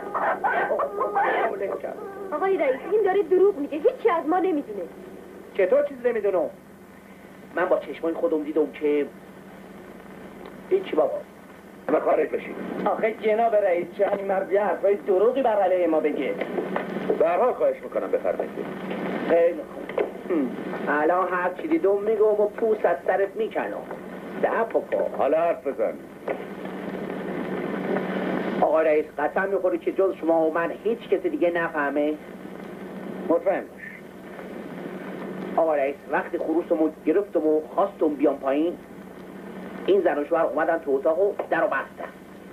آقای رئیس این داره دروغ میگه، هیچی از ما نمیدونه. چطور چیز نمیدونم؟ من با چشمای خودم دیدم که هیچی بابا. همه خارج بشید. آخه جناب رئیس چه همین مردی حرفای دروغی بر علیه ما بگه. به هر حال خواهش میکنم بفرمایید. خیلی خوب. الان هر چی دیدم میگم و پوست از سرت میکنم. دفع پا. حالا حرف بزن. آقا رئیس قسم میخوری که جز شما و من هیچ کسی دیگه نفهمه؟ مطمئن باش. آقا رئیس وقتی خروسمو گرفتم و خواستم بیام پایین، این زن و شوهر اومدن تو اتاق و در رو بستن.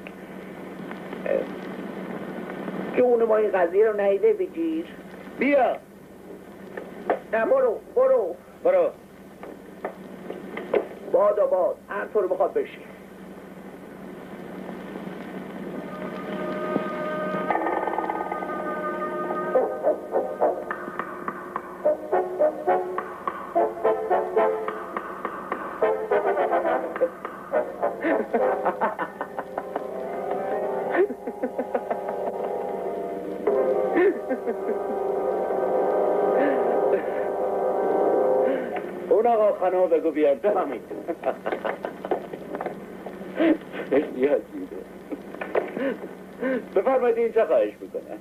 جون ما این قضیه رو نیده بگیر. بیا. نه برو. باد هر طور بخواد بشه. اون آقا خانم بگو بیان. بفهمید. خیلی عجیبه. بفرمایید اینجا خواهش میکنم.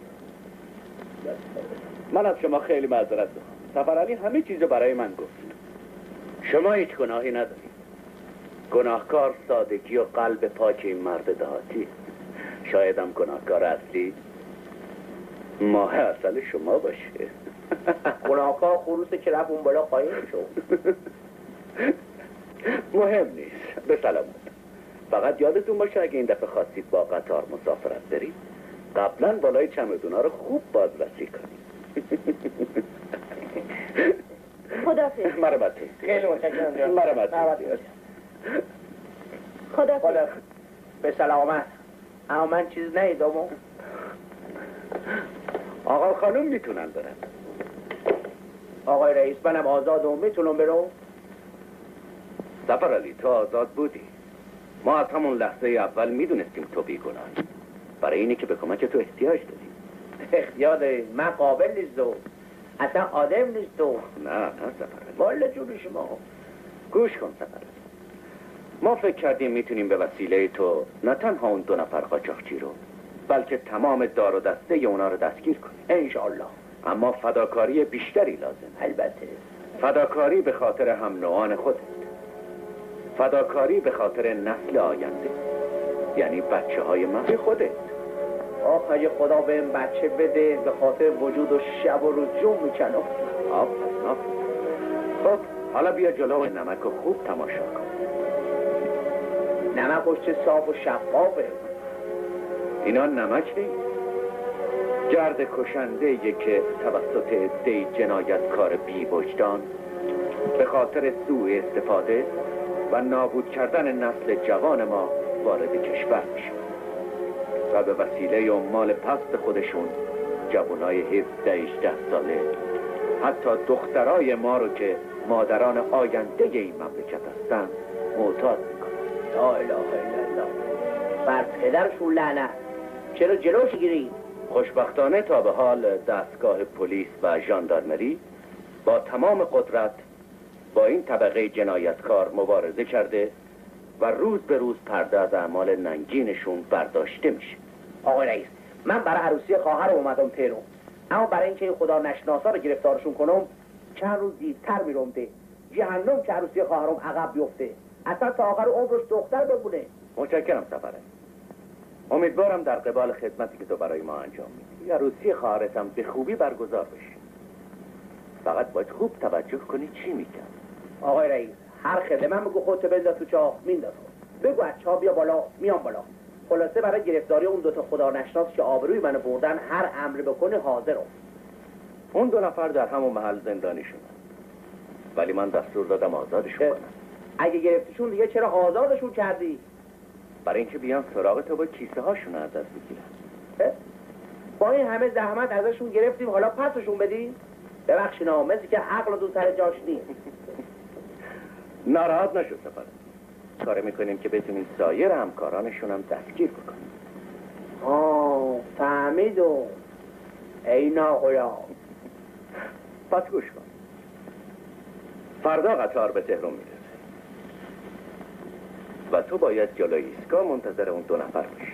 من از شما خیلی معذرت میخوام. سفر علی همه چیزو برای من گفت. شما هیچ گناهی ندارید. گناهکار سادگی و قلب پاک این مرد دهاتی. شاید هم گناهکار اصلی ماه اصل شما باشه. گناهکار خروس که رفت اون بالا قایم شد. مهم نیست. به سلامت. فقط یادتون باشه اگه این دفعه خواستید با قطار مسافرت برید قبلا بالای چمدونا رو خوب بازرسی کنید. خدافظ. مرحبت. خیلی متشکرم. مرحبت. خدافظ. به سلامت. اما من چیز نیدم. آقا خانم میتونن برن. آقای رئیس منم آزادم میتونم برم؟ ظفر علی تو آزاد بودی. ما از همون لحظه اول میدونستیم تو بیگناهی. برای اینی که به کمک تو احتیاج داریم. اختیار داری. من قابل نیستم. اصلا آدم نیستم. نه ظفر علی. والا جون شما. گوش کن ظفر علی. ما فکر کردیم میتونیم به وسیله تو نه تنها اون 2 نفر قاچاقچی رو بلکه تمام دار و دسته اونا رو دستگیر کنیم. انشالله. اما فداکاری بیشتری لازم. البته. فداکاری به خاطر هم نوعان خودت. فداکاری به خاطر نسل آینده. یعنی بچه های من خودت. آخ اگه خدا به این بچه بده به خاطر وجود و شب و روز جون میکنم. آفرین. خب حالا بیا جلو نمک رو خوب تماشا کن. نمکش چه صاف و شفافه. اینا نمک نیست. گرد کشنده که توسط عده‌ای جنایتکار بی وجدان به خاطر سوء استفاده و نابود کردن نسل جوان ما وارد کشور میشه و به وسیله عمال پست خودشون جوانای 17-18 ساله حتی دخترای ما رو که مادران آینده این مملکت هستن معتاد میکنن. لا اله الا الله. بر پدرشون لعنت. چرا جلوش گیرید؟ خوشبختانه تا به حال دستگاه پلیس و ژاندارمری با تمام قدرت با این طبقه جنایتکار مبارزه کرده و روز به روز پرده از اعمال ننگینشون برداشته میشه. آقای رئیس من برای عروسی خواهر اومدم تهران، اما برای اینکه این خدا نشناسا رو گرفتارشون کنم چند روز دیرتر میرمده. جهنم که عروسی خواهرم عقب بیفته، اصلا تا آخر عمرش دختر بمونه. متشکرم سفره. امیدوارم در قبال خدمتی که تو برای ما انجام میدی عروسی خواهرت هم به خوبی برگزار بشه. فقط باید خوب توجه کنی چی میگم. آقای رئیس هر خدمه من بگو خودت بنداز تو چاه مینداز. بگو از چاه بیا بالا میام بالا. خلاصه برای گرفتاری اون 2 خدا نشناس که آبروی منو بردن هر امر بکنه حاضرم. اون 2 نفر در همون محل زندانی شدن ولی من دستور دادم آزادشون کنم. اگه گرفتیشون دیگه چرا آزادشون کردی؟ برای اینکه بیان سراغ تو با کیسه هاشون از دست بگیرن. با این همه زحمت ازشون گرفتیم حالا پسشون بدیم؟ ببخشید مثل که عقل دو سر جاش نیست. ناراحت نشو سفر. کار میکنیم که بتونیم سایر همکارانشون هم دستگیر بکنیم. فهمیدم. ای ناخدا. پس گوش کن. فردا قطار به تهران میرسه و تو باید جلوی ایستگاه منتظر اون 2 نفر باشی.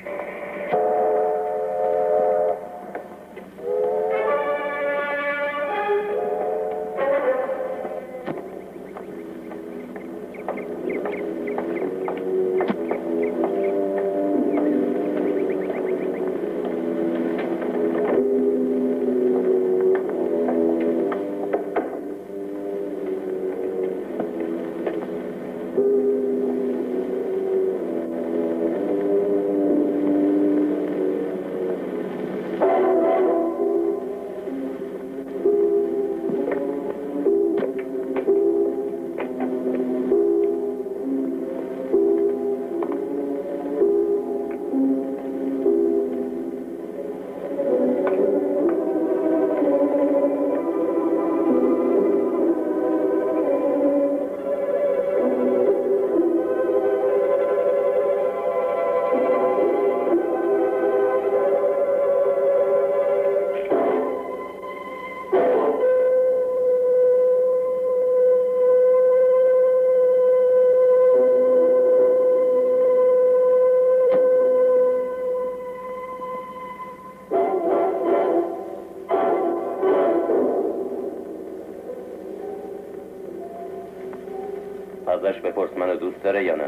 ازش بپرس منو دوست داره یا نه.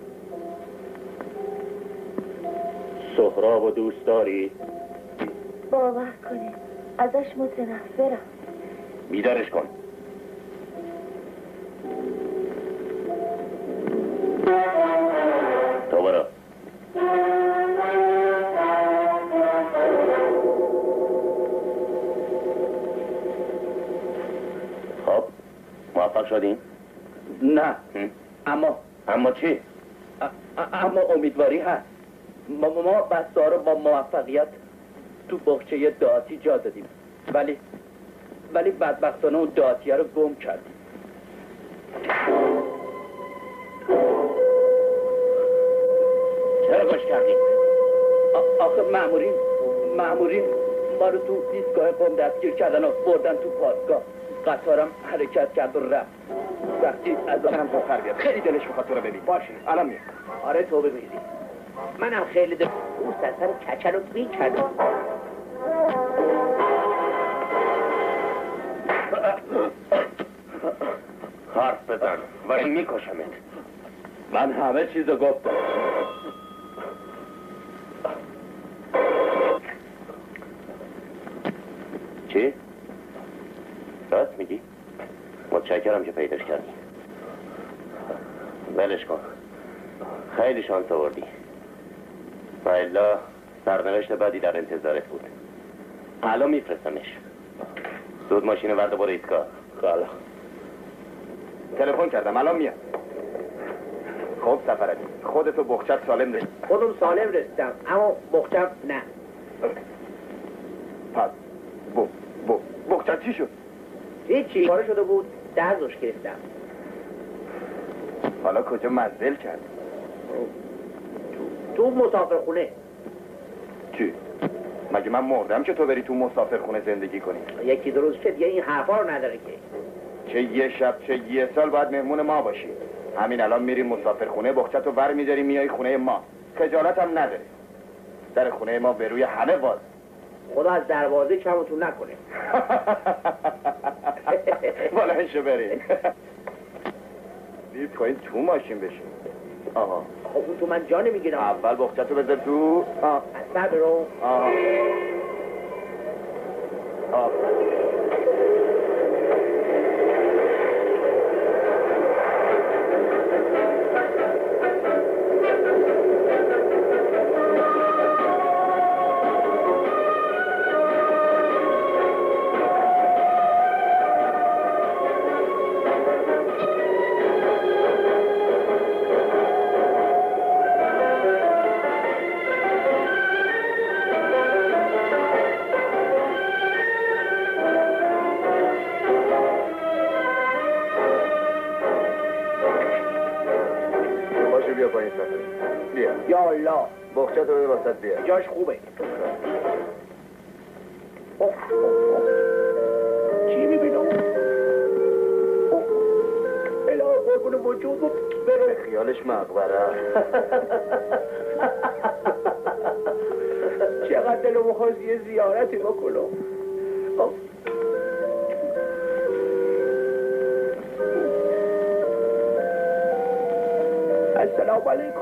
سهراب و دوست داری؟ باور کنه ازش متنفرم. بیدارش کن. تو برو. موفق شدین؟ نه اما چی؟ اما امیدواری هست. ما بسته رو با موفقیت تو بخچه دهاتی جا دادیم، ولی بدبختانه اون دهاتیه رو گم کردیم. چرا گوش کردیم؟ آخه مأمورین ما رو تو ایستگاه قم دستگیر کردن و بردن تو پادگاه. قطارم حرکت کرد و رفت. وقتی از چند تا بیاد، خیلی دلش میخواد تو رو ببین. باشه الان میاد. آره تو ببینی منم خیلی او سر کچل رو توی کردم. حرف بزن ولی میکشمت. من همه چیزو گفتم. چی؟ راست میگی؟ متشکرم که پیداش کردی. ولش کن. خیلی شانس آوردی. و الا سرنوشت بدی در انتظارت بود. الان میفرستمش. زود ماشین ورد برو ایستگاه. خالا تلفن کردم الان میاد. خب سفرعلی خودتو بخچت سالم رسید. خودم سالم رسیدم اما بختم نه. پس بخچت چی شد؟ هیچی کاره شده بود درزش گرفتم. حالا کجا منزل کرد؟ تو مسافرخونه. چی؟ مگه من مردم که تو بری تو مسافرخونه زندگی کنی؟ یکی دو روز که دیگه این حرفا رو نداره که. چه یه شب چه یه سال باید مهمون ما باشی. همین الان میری مسافرخونه بخچتو ور میداری میای خونه ما. خجالت هم نداری. در خونه ما به روی همه باز. خدا از دروازه کمتون نکنه. بلند شو بریم. بید کنید تو ماشین بشین. آها خب اون تو من جا نمیگیرم. اول بخچتو بذار تو. اصلا برو. آها جاش خوبه. چی میبینم؟ الهی قربون وجود بره. خیالش مقبره. چقدر دلو میخواست یه زیارتی بکنم. السلام علیکم.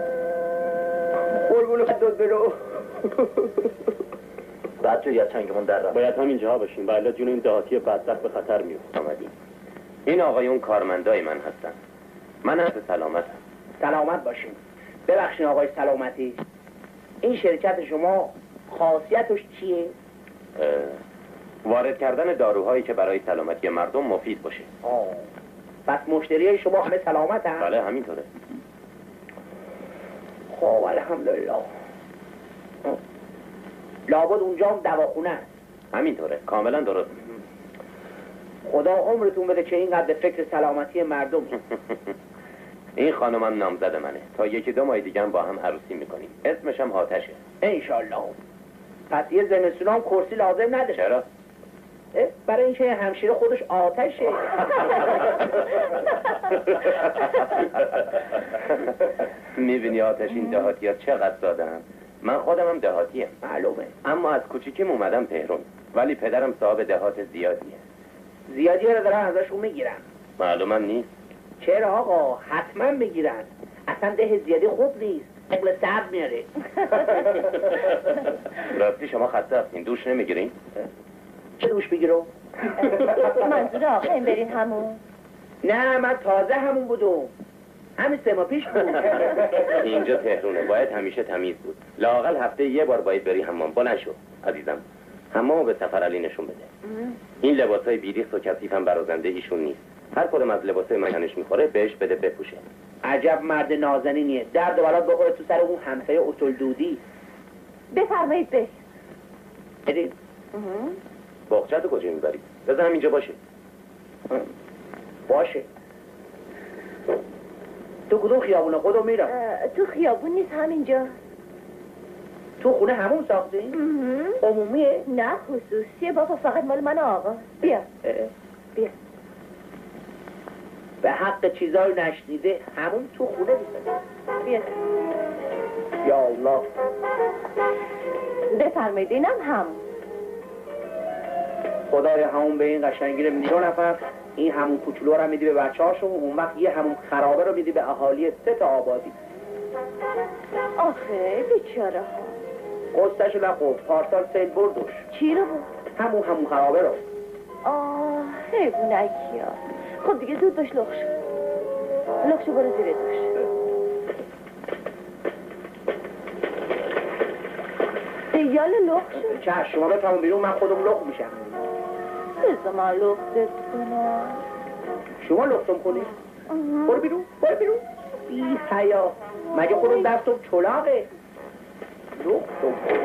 قربون خدت برو. بعد جایی از چنگمون در رفت. باید همینجا باشیم ولی جون این دهاتی بدبخت به خطر میفت. آمدیم. این آقایون کارمندای من هستن. من از سلامتم. سلامت باشیم. ببخشین آقای سلامتی. این شرکت شما خاصیتش چیه؟ وارد کردن داروهایی که برای سلامتی مردم مفید باشه. پس مشتریای شما همه سلامت هم؟ بله همینطوره. خب الحمدلله. لابد اونجا هم دواخونه است. همینطوره کاملا درست. خدا عمرتون بده که اینقدر فکر سلامتی مردم. این خانمم نامزد منه. تا یکی دو ماه دیگه هم با هم عروسی میکنیم. اسمش هم آتشه. انشالله. پس یه زمستون هم کرسی لازم نداره. چرا؟ برای اینکه همشیره خودش آتشه. میبینی آتش این دهاتی ها چقدر دادن؟ من خودم هم دهاتیم. معلومه. اما از کوچیکیم اومدم تهران. ولی پدرم صاحب دهات زیادیه. زیادی رو دارن ازشون میگیرن. معلومم نیست. چرا آقا؟ حتما میگیرن. اصلا ده زیادی خوب نیست. اقل سرد میاره. راستی شما خسته هستین دوش نمیگیرین؟ چه دوش بگیرم؟ منظور آقا این برین همون؟ نه من تازه همون بودم. همین 3 ماه پیش بود. اینجا تهرونه باید همیشه تمیز بود. لااقل هفته یه بار باید بری حمام. بلند شو عزیزم. حمامو به سفرعلی نشون بده. این لباسای بیریخت و کثیف هم برازنده ایشون نیست. هر کدوم از لباسای من تنش میخوره بهش بده بپوشه. عجب مرد نازنینیه. درد و بلات بخوره تو سر اون همسایه اصول دودی. بفرمایید بریم. بریم. باغچه تو کجا میبرید؟ بذار همینجا باشه. باشه. تو کدوم خیابونه؟ خودم میرم. تو خیابون نیست، همینجا. تو خونه همون ساختی؟ عمومیه؟ نه خصوصیه بابا، فقط مال من آقا. بیا بیا. به حق چیزای نشنیده همون تو خونه بیسته. بیا. یا الله. بفرمایید اینم همون. خدای همون به این قشنگی رو میدی 2 نفر، این همون کوچولو رو میدی به بچه‌هاشون، اون وقت یه همون خرابه رو میدی به اهالی 3 تا آبادی. آخه بیچاره ها. قصتش رو نخور، پارسال سیل بردوش. چی رو بود؟ همون خرابه رو. حیوونکی ها. خب دیگه زود باش لخ شو. لخ شو برو زیر دوش. دیال لخ شو. چه شما بفهمون بیرون، من خودم لخ میشم. بذار من لختت کنم. شما لختم کنی؟ برو بیرون. بی حیا. مگه خودم دستم چلاقه؟ لختم کنی.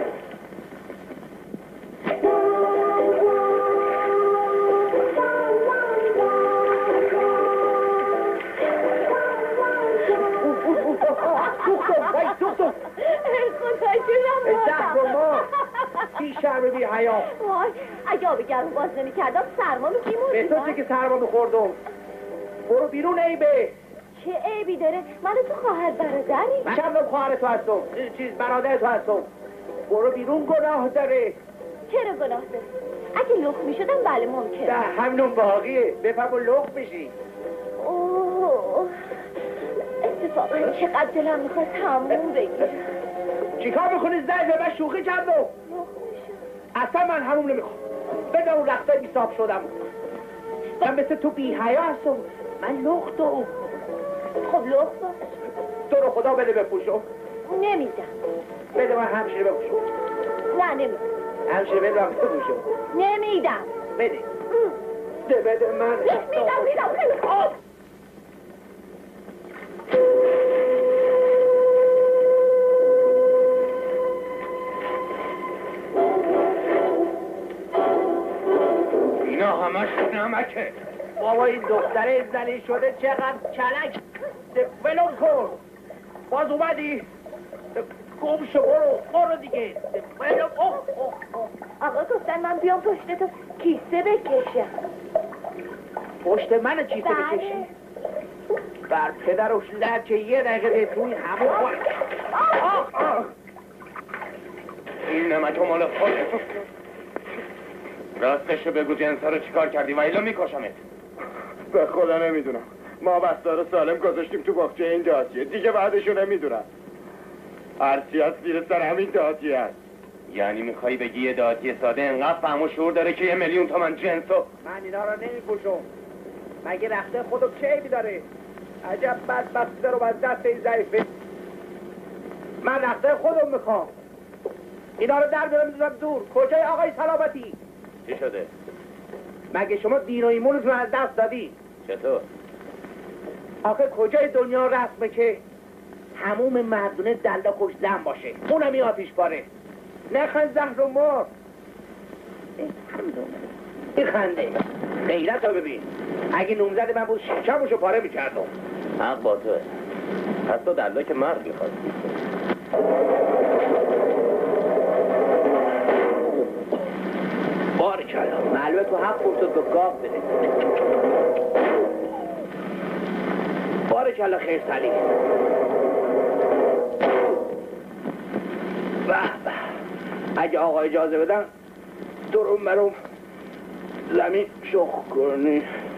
سوختم. خدا جونم زهر ما بی شرم بی حیا. وای اگه آب گرم باز نمی کردم سرما میگیمون. به تو چه که سرما میخوردم. برو بیرون عیبه. چه عیبی داره؟ من تو خواهر برادری. من چند خواهر تو هستم، برادر تو هستم. برو بیرون، گناه داره. چرا گناه داره؟ اگه لخ میشدم بله ممکنه. ده همینون باقیه. بفهم و لخ بشی. اوه اتفاقا چقدر دلم میخواد همون بگیرم. چیکار میکنی زنی به من شوخی کردم؟ اصلا من همون نمیخوام. بده اون رختای بیساب شدم. من مثل تو بی حیا هستم. من لختم. خب لخ باش. تو رو خدا بده بپوشم. نمیدم. بده من همشیره بپوشم. نه نمیدم. همشیره بده من بپوشم. نمیدم. بده. بده من. میدم خیلی خوب. اینا همش نمکه. بابا این دختره زلیل شده چقدر کلک. ولم کن. باز اومدی؟ گم شو برو دیگه. ولم. آقا گفتن من بیام پشت تو کیسه بکشم. پشت من کیسه بکشی؟ بر پدرش لرچه یه دقیقه توی همون باید. این نمک مال خودت. راستشو بگو جنسا رو چیکار کردی و ایلا میکشمت. به خدا نمیدونم. ما بستا رو سالم گذاشتیم تو باغچه این دهاتیه. دیگه بعدشو نمیدونم. هرچی از زیر سر همین دهاتی هست. یعنی میخوای بگی یه دهاتی ساده انقدر فهم و شعور داره که 1,000,000 تومن جنسو؟ من اینا رو نمیپوشم. مگه رخته خودم چه عیبی داره؟ عجب بدبخته رو از دست این ضعیفه. من رخته خودم میخوام. اینا رو در برم میذارم دور. کجای آقای سلامتی؟ چی شده؟ مگه شما دین و ایمونتون از دست دادی؟ چطور؟ آخه کجای دنیا رسمه که هموم مردونه دلا خوش زن باشه؟ اونم این آتیش پاره. نخند زهر و مار. این خنده غیرت رو ببین. اگه نومزد من بود شیشمشو پاره میکردم. حق با توه. پس تو دلا که مرد میخواد. بارکلا معلومه تو حق فرصت به گاه بده. بارکلا خیر سلی. به اگه آقا اجازه بدن درون برون زمین شخ کنی.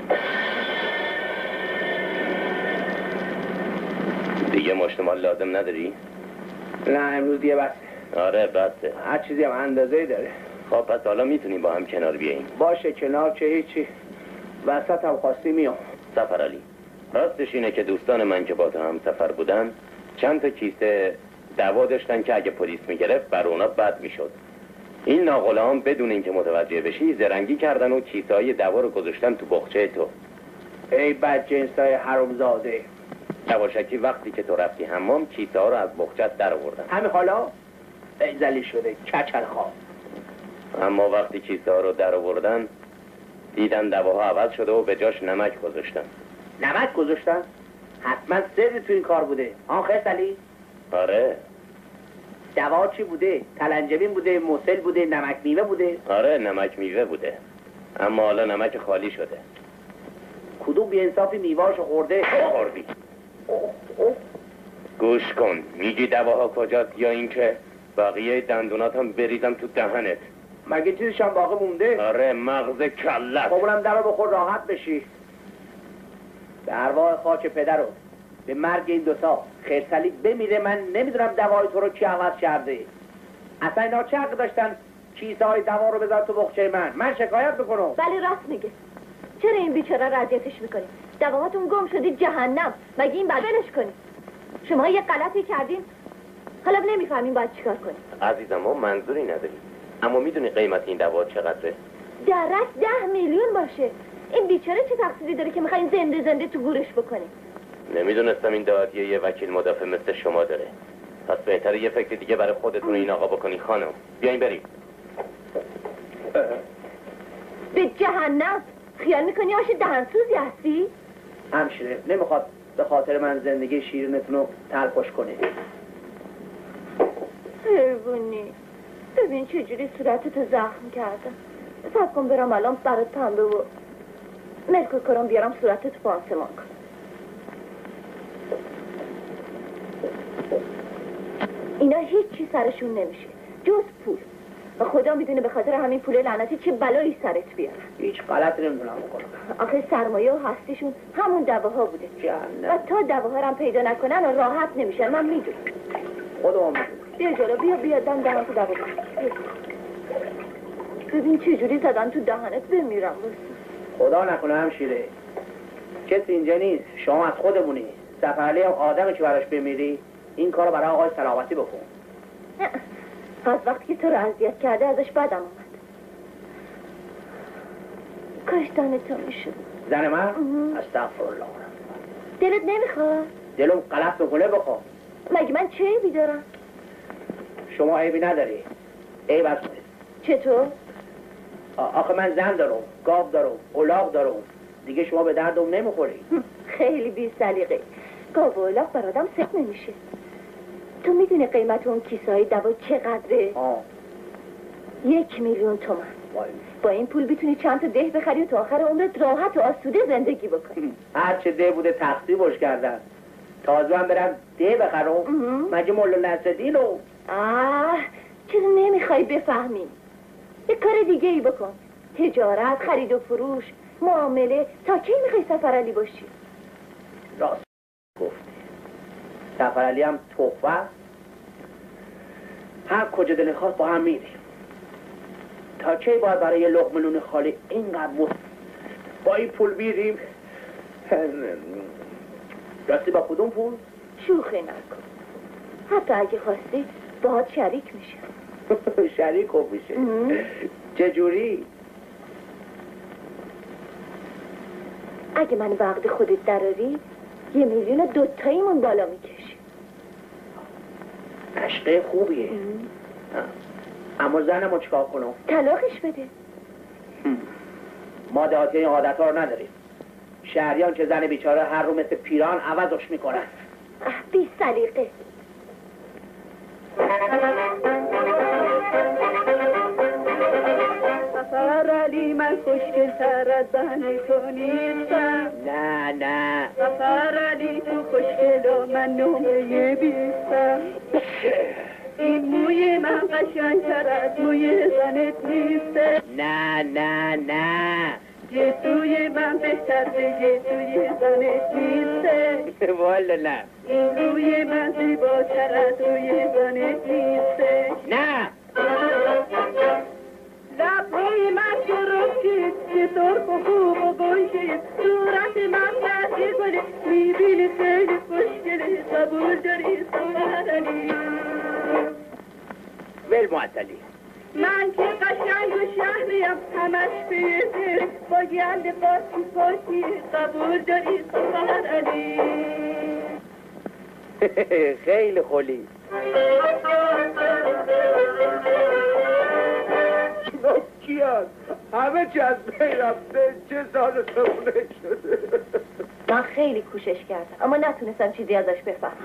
دیگه مشتمال لازم نداری؟ نه امروز دیگه بسه. آره بسه. هر چیزی هم اندازه‌ای داره. خب پس حالا میتونیم با هم کنار بیاییم. باشه کنار چه هیچی. وسط هم خواستی میام. سفر علی، راستش اینه که دوستان من که با تو هم سفر بودن چند تا کیسه دوا داشتن که اگه پلیس میگرفت بر اونا بد میشد. این ناغلام بدون اینکه متوجه بشی زرنگی کردن و کیسه‌های دوا رو گذاشتن تو باغچه تو. ای بدجنسای حرومزاده. یواشکی وقتی که تو رفتی حمام کیسه ها رو از بخچت در آوردم. همین حالا ای ذلیل شده کچل خواه. اما وقتی کیسه ها رو در آوردن دیدن دواها عوض شده و به جاش نمک گذاشتن. نمک گذاشتن؟ حتما سری تو این کار بوده. آن خیلی؟ آره. دوا چی بوده؟ تلنجبین بوده، موسل بوده، نمک میوه بوده؟ آره نمک میوه بوده. اما حالا نمک خالی شده. کدوم بی‌انصافی میوه‌اشو خورده؟ خوردی. گوش کن، میگی دواها کجاست یا اینکه بقیه دندوناتم بریدم تو دهنت؟ مگه چیزش هم باقی مونده؟ آره مغز کلت. خب اونم در رو بخور راحت بشی. به ارواح خاک پدر رو به مرگ این دوتا خیرسلی بمیره. من نمیدونم دوای تو رو کی عوض کرده. اصلا اینا چه حق داشتن کیسه های دوا رو بذار تو بخچه من شکایت بکنم. ولی راست میگه. چرا این بیچاره رو اذیتش میکنی؟ دواهاتون گم شدید جهنم. مگه این بعد ولش کنی؟ شما یه غلطی کردین حالا نمیفهمین باید چیکار کنیم. عزیزم ما منظوری نداریم، اما میدونی قیمت این دوا چقدره؟ درک 10 میلیون باشه. این بیچاره چه تقصیری داره که میخواین زنده زنده تو گورش بکنیم؟ نمیدونستم این دادیه یه وکیل مدافع مثل شما داره. پس بهتره یه فکر دیگه برای خودتون این آقا بکنی خانم. بیاین بریم. به جهنم. خیال میکنی آش دهنسوزی هستی؟ همشیره نمیخواد به خاطر من زندگی شیرینتون رو تلخش کنه. حیوانی ببین چجوری صورتتو زخم کردم. صبر کن برم الان برات پنبه و ملک کرم بیارم صورتتو پانسمان کن. اینا هیچی سرشون نمیشه جز پول و خدا میدونه به خاطر همین پول لعنتی چه بلایی سرت بیارن. هیچ غلطی نمیدونم بکنم. آخه سرمایه و هستیشون همون دواها بوده جهنم. و تا دواها رو هم پیدا نکنن و راحت نمیشن. من میدونم. خودم میدونم. بیا جلو بیا دم دهن تو دوا کن. ببین چه جوری زدن تو دهنت بمیرم. خدا نکنه همشیره کسی اینجا نیست. شما از خودمونی. سفرعلی هم آدمی که براش بمیری این کارو برای آقای سلامتی بکن. نه از وقتی که تو رو اذیت کرده ازش بدم اومد. کاش دانه تو میشد. زن من؟ استغفرالله. دلت نمیخواد؟ دلم غلط میکنه بخوام. مگه من چه عیبی دارم؟ شما عیبی نداری. عیب از کنه. چطور؟ آخه من زن دارم، گاو دارم، الاغ دارم. دیگه شما به دردم نمیخوری. خیلی بی سلیقه. گاو و الاغ بر آدم سخت نمیشه. تو میدونی قیمت اون کیسه های دوا چقدره؟ 1 میلیون تومان. با این پول میتونی چند تا ده بخری و تا آخر عمرت راحت و آسوده زندگی بکنی. هر چه ده بوده تقسیمش کردن. تازه من برم ده بخرم. مگه مولا نصرالدینو؟ چرا نمیخوای بفهمی؟ یه کار دیگه ای بکن. تجارت، خرید و فروش، معامله. تا کی میخوای سفرعلی باشی؟ راست گفتی. سفرعلی هم تحفه. هر کجا دل خواست با هم میریم. تا کی باید برای یه لقمه نون خالی اینقدر با این پول میریم؟ راستی با کدوم پول؟ شوخی نکن. حتی اگه خواستی باهات شریک میشه. شریک خوب میشه. چجوری؟ اگه من به عقد خودت دراری 1 میلیون 2 تاییمون بالا میکشی. عشقه خوبیه. اما زنمو چیکار کنم؟ طلاقش بده. ما دهاتی این عادت ها رو نداریم. شهریان که زن بیچاره هر رو مثل پیران عوضش میکنن. بی سلیقه. سفرعلی من خوشگل تر از زن تو نیستم. نه سفرعلی تو خوشگل و من نمره بیستم. این موی من قشنگ تر از موی زنت نیسته. نه جسوی من بهتر به جسوی زنت نیسته. والا نه. این روی من زیباتر از روی زنت نیسته. نه لبهای من درشید که سرخ و خوب و گوشید. صورت من تحصیل کنی میبینی خیلی خوشگلی. قبول داری سفرعلی؟ ول معطلی من که قشنگ و شهریم همش پیده با گند قاسی پاسی قبول داری سفر علی. خیلی خولی. کی هست؟ همه چی از بین رفته. چه سال تمونه شده. من خیلی کوشش کردم اما نتونستم چیزی ازش بفهمم.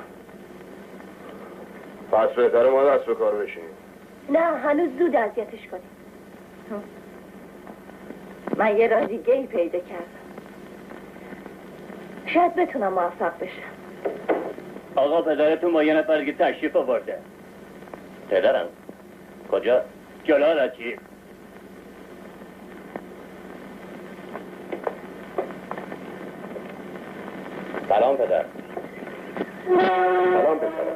پس بهتره ما دست به کار بشیم. نه هنوز زود اذیتش کنیم. من یه راه دیگه ای پیدا کردم. شاید بتونم موفق بشم. آقا پدرتون با یه نفر دیگه تشریف آورده. پدرم؟ کجا؟ جلال عجیب. سلام پدر. سلام پسرم.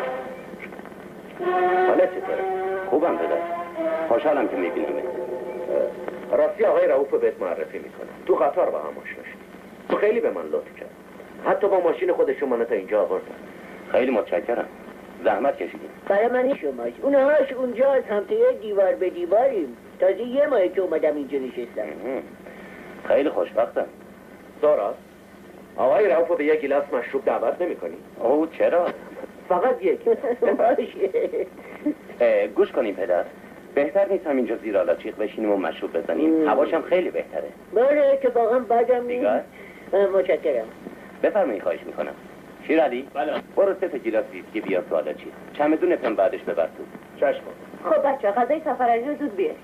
حالت چطوره؟ خوبم پدر. خوشحالم که میبینمت. راستی آقای رؤوف بهت معرفی میکنم. تو قطار با هم آشنا شدیم. تو خیلی به من لطف کرد. حتی با ماشین خودشون منو تا اینجا آوردن. خیلی متشکرم. زحمت کشیدیم. برای من شماست. اونهاش اونجا از همتای دیوار به دیواریم. تازه یه ماه که اومدم اینجا نشستم. خیلی خوشبختم. سارا آقای رؤوف به یک گیلاس مشروب دعوت نمی‌کنی؟ اوه چرا؟ فقط یک. گوش کنیم پدر. بهتر نیست همینجا زیر آلاچیق بشینیم و مشروب بزنیم. هواشم خیلی بهتره. بله اتفاقا بعدم نیست. متشکرم. بفرمایید خواهش میکنم. شیرعلی بله. برو 3 گیلاس ویسکی بیار تو آلاچیق. چمدون پم بعدش ببر تو. چشم. خب بچه غذای سفرعلی رو زود بیاری.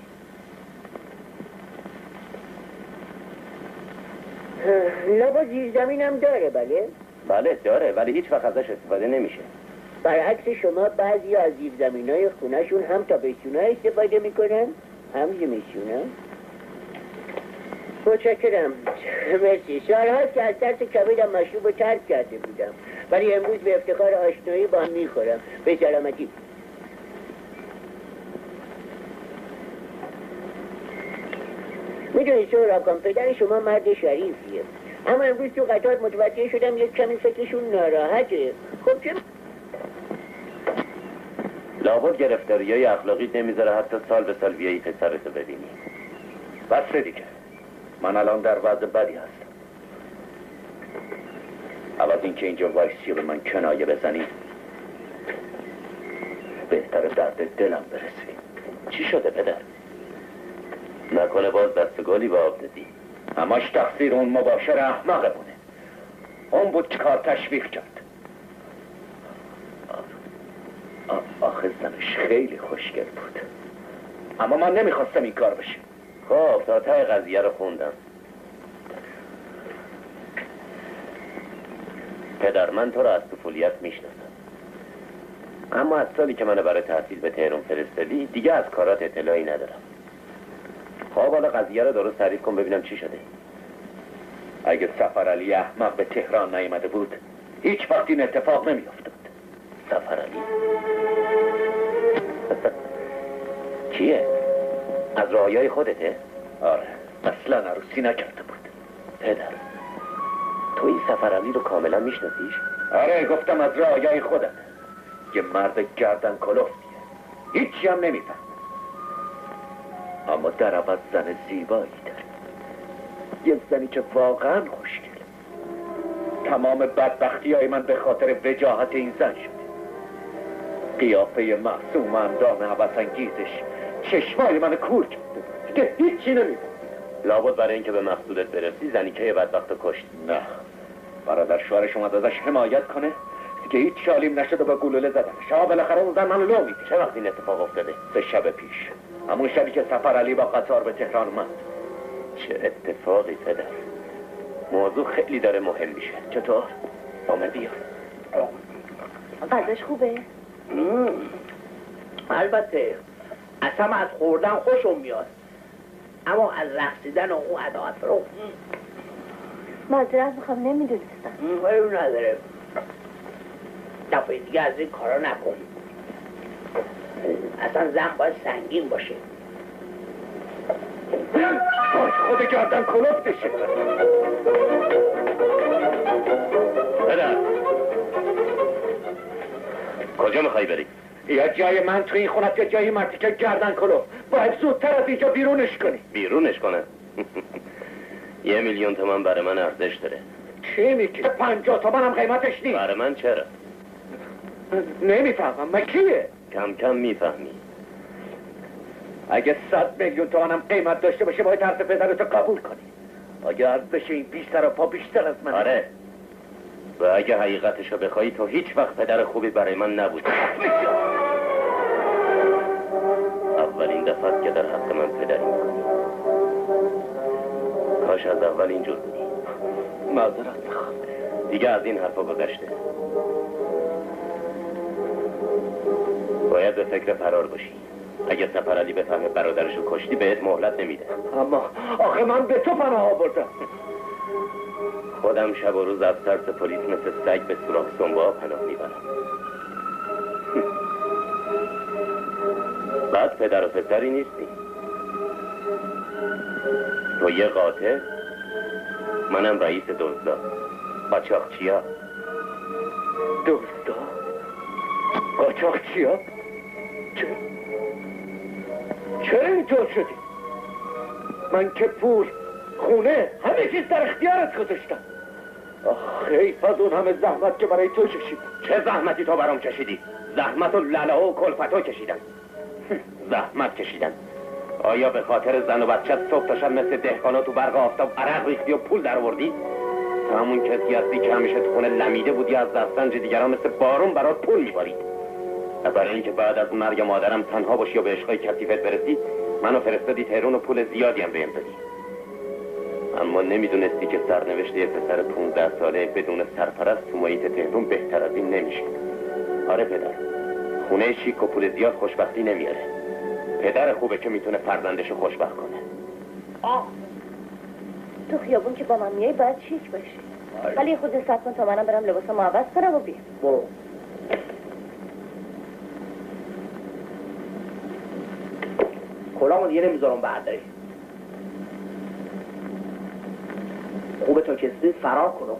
لابا زیرزمینم داره بله؟ بله داره ولی هیچ وقت ازش استفاده نمیشه. برعکس شما بعضی از زیرزمینای خونهشون هم تابستونا استفاده میکنن هم زمستونا. متشکرم. مرسی. سالهاست که از ترس کبدم مشروب رو ترک کرده بودم ولی امروز به افتخار آشنایی با هم میخورم. به سلامتی. میدونی سهراب پدر شما مرد شریفیه اما امروز تو قطار متوجه شدم یک کمی فکرشون ناراحته. خب چه؟ لابد گرفتاریای اخلاقی نمیذاره حتی سال به سال بیایی پسرتو ببینی. بس دیگه. من الان در وضع بدی هستم. عوض اینکه اینجا وایسی به من کنایه بزنی بهتره درد دلم برسی. چی شده پدر؟ نکنه باز دستگالی به آب دادی؟ همش تقصیر اون مباشر احمقه بونه. اون بود که کار تشویق کرد. آخه زنش خیلی خوشگل بود اما من نمیخواستم این کار بشه. خب تا ته قضیه رو خوندم. پدر من تو رو از طفولیت میشناسم اما از سالی که منو برای تحصیل به تهران فرستادی دیگه از کارات اطلاعی ندارم. خب حالا قضیه رو درست تعریف کن ببینم چی شده. اگه سفرعلی احمق به تهران نیامده بود هیچ وقت این اتفاق نمیافتاد. سفرعلی کیه؟ از راهیای خودته؟ آره اصلا عروسی نکرده بود. پدر تو این سفرعلی رو کاملا میشناسیش؟ آره گفتم از راهیای خودم. یه مرد گردن کلفتیه هیچی هم نمیفهم اما در عوض زن زیبایی داره. یه زنی که واقعا خوشگله. تمام بدبختی های من به خاطر وجاهت این زن شده. قیافه معصوم اندام هوس‌انگیزش چشمای من کور کرده بود که هیچی نمیفهم. لابد برای اینکه به مقصودت برسی زنی که بدبخت کشت. نه برادر شوهرش اومد ازش حمایت کنه که هیچ شالیم نشد و به گلوله زدنش. بالاخره اون زن منو لو میده. چه وقت این اتفاق افتاده؟ 3 شب پیش. همون شبی که سفرعلی با قطار به تهران اومد. چه اتفاقی پدر؟ موضوع خیلی داره مهم میشه. چطور؟ آمد بیا. غذاش خوبه؟ البته اصلا از خوردن خوشم میاد اما از رقصیدن و اون اداعت رو معذرت میخوام نمیدونستم. اون نداره. دفعه دیگه از این کارا نکن. اصلا زن باید سنگین باشه. خود گردن کلفتشه. پدر کجا میخوای بری؟ یا جای من تو این خونت یا جای مرتی که گردن کلو. باید زودتر از اینجا بیرونش کنی. بیرونش کنه؟ 1 میلیون تومان برای من ارزش داره. چی میگی؟ 50 تومن هم قیمتش نیست. برای من چرا؟ نمیفهمم. ما کیه؟ کم کم میفهمی. اگه 100 میلیون تومن هم قیمت داشته باشه باید حرف پدرتو قبول کنی. اگه بشه این بیشتر و پا بیشتر از من. آره. و اگه حقیقتشو بخوایی تو هیچ وقت پدر خوبی برای من نبودی. اولین دفعه که در حق من پدری میکنی. کاش از اول اینجور بودی. معذرت میخوام. دیگه از این حرفا گذشته. باید به فکر فرار باشی. اگه سفرعلی بفهمه برادرشو کشتی بهت مهلت نمیده. اما آخه من به تو پناه آوردم. خودم شب و روز از ترس پلیس مثل سگ به سوراخ سنبه‌ها پناه میبرم. بعد پدر و پسری نیستی. تو یه قاطع، منم رئیس دزدا. قاچاقچیا. دزدا؟ قاچاقچیا؟ چرا اینطور شدی؟ من که پول، خونه، همه چیز در اختیارت گذاشتم. حیف از اون همه زحمت که برای تو کشیدم. چه زحمتی تو برام کشیدی؟ زحمت و لله و کلفتو کشیدن. زحمت کشیدن. آیا به خاطر زن و بچه صبح تا شب مثل دهقانا تو برق آفتاب عرق ریختی و پول درآوردی؟ همون کسی هستی که همیشه تو خونه لمیده بودی از دستنج دیگران مثل بارون برات پول میبارید. و برای اینکه بعد از مرگ مادرم تنها باشی و به عشقای کثیفت برسی منو فرستادی تهران و پول زیادی هم بهم دادی. اما نمیدونستی که سرنوشت یه پسر 15 ساله بدون سرپرست تو محیط تهران بهتر از این نمیشه. آره پدر، خونه شیک و پول زیاد خوشبختی نمیاره. پدر خوبه که میتونه فرزندشو خوشبخت کنه. تو خیابون که با من میای باید شیک باشی. ولی خود صبر کن تا منم برم لباسمو عوض کنم و بیام. کلامو دیگه نمیذارم برداری. خوبه تا کسی فرار کنم.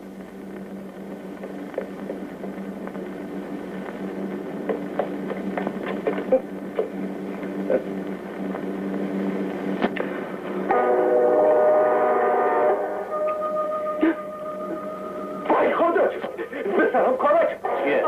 وای خدا بسرم کارش. چیه؟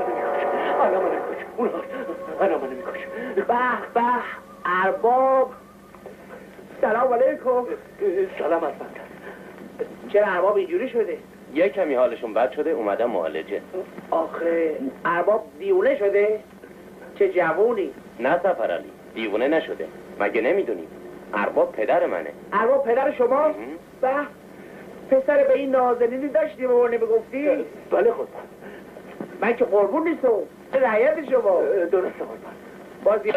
الان منو میکشه. به به ارباب. سلام علیکم. سلام از من. چرا ارباب اینجوری شده؟ یه کمی حالشون بد شده اومدم معالجه. آخه ارباب دیونه شده؟ چه جوونی. نه سفرعلی، دیوونه نشده. مگه نمیدونی؟ ارباب پدر منه. ارباب پدر شما؟ به پسر به این نازنینی داشتی به من نمیگفتی؟ بله خود من که قربون نیستم. رعیت شما. درسته قربان. باز یه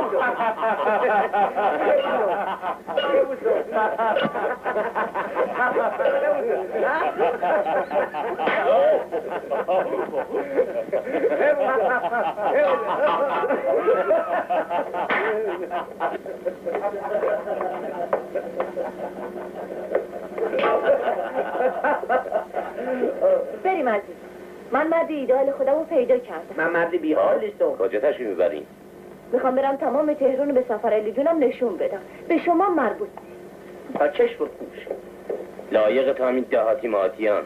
بریم عزیز. من مرد ایدئال خودم رو پیدا کردم. من مرد بیحال نیستم. کجا تشریف میبرین؟ میخوام برم تمام تهران رو به سفرعلی جونم نشون بدم. به شما مربوط نیست. تا چشم پوش. لایق تو همین دهاتی ماهاتیان.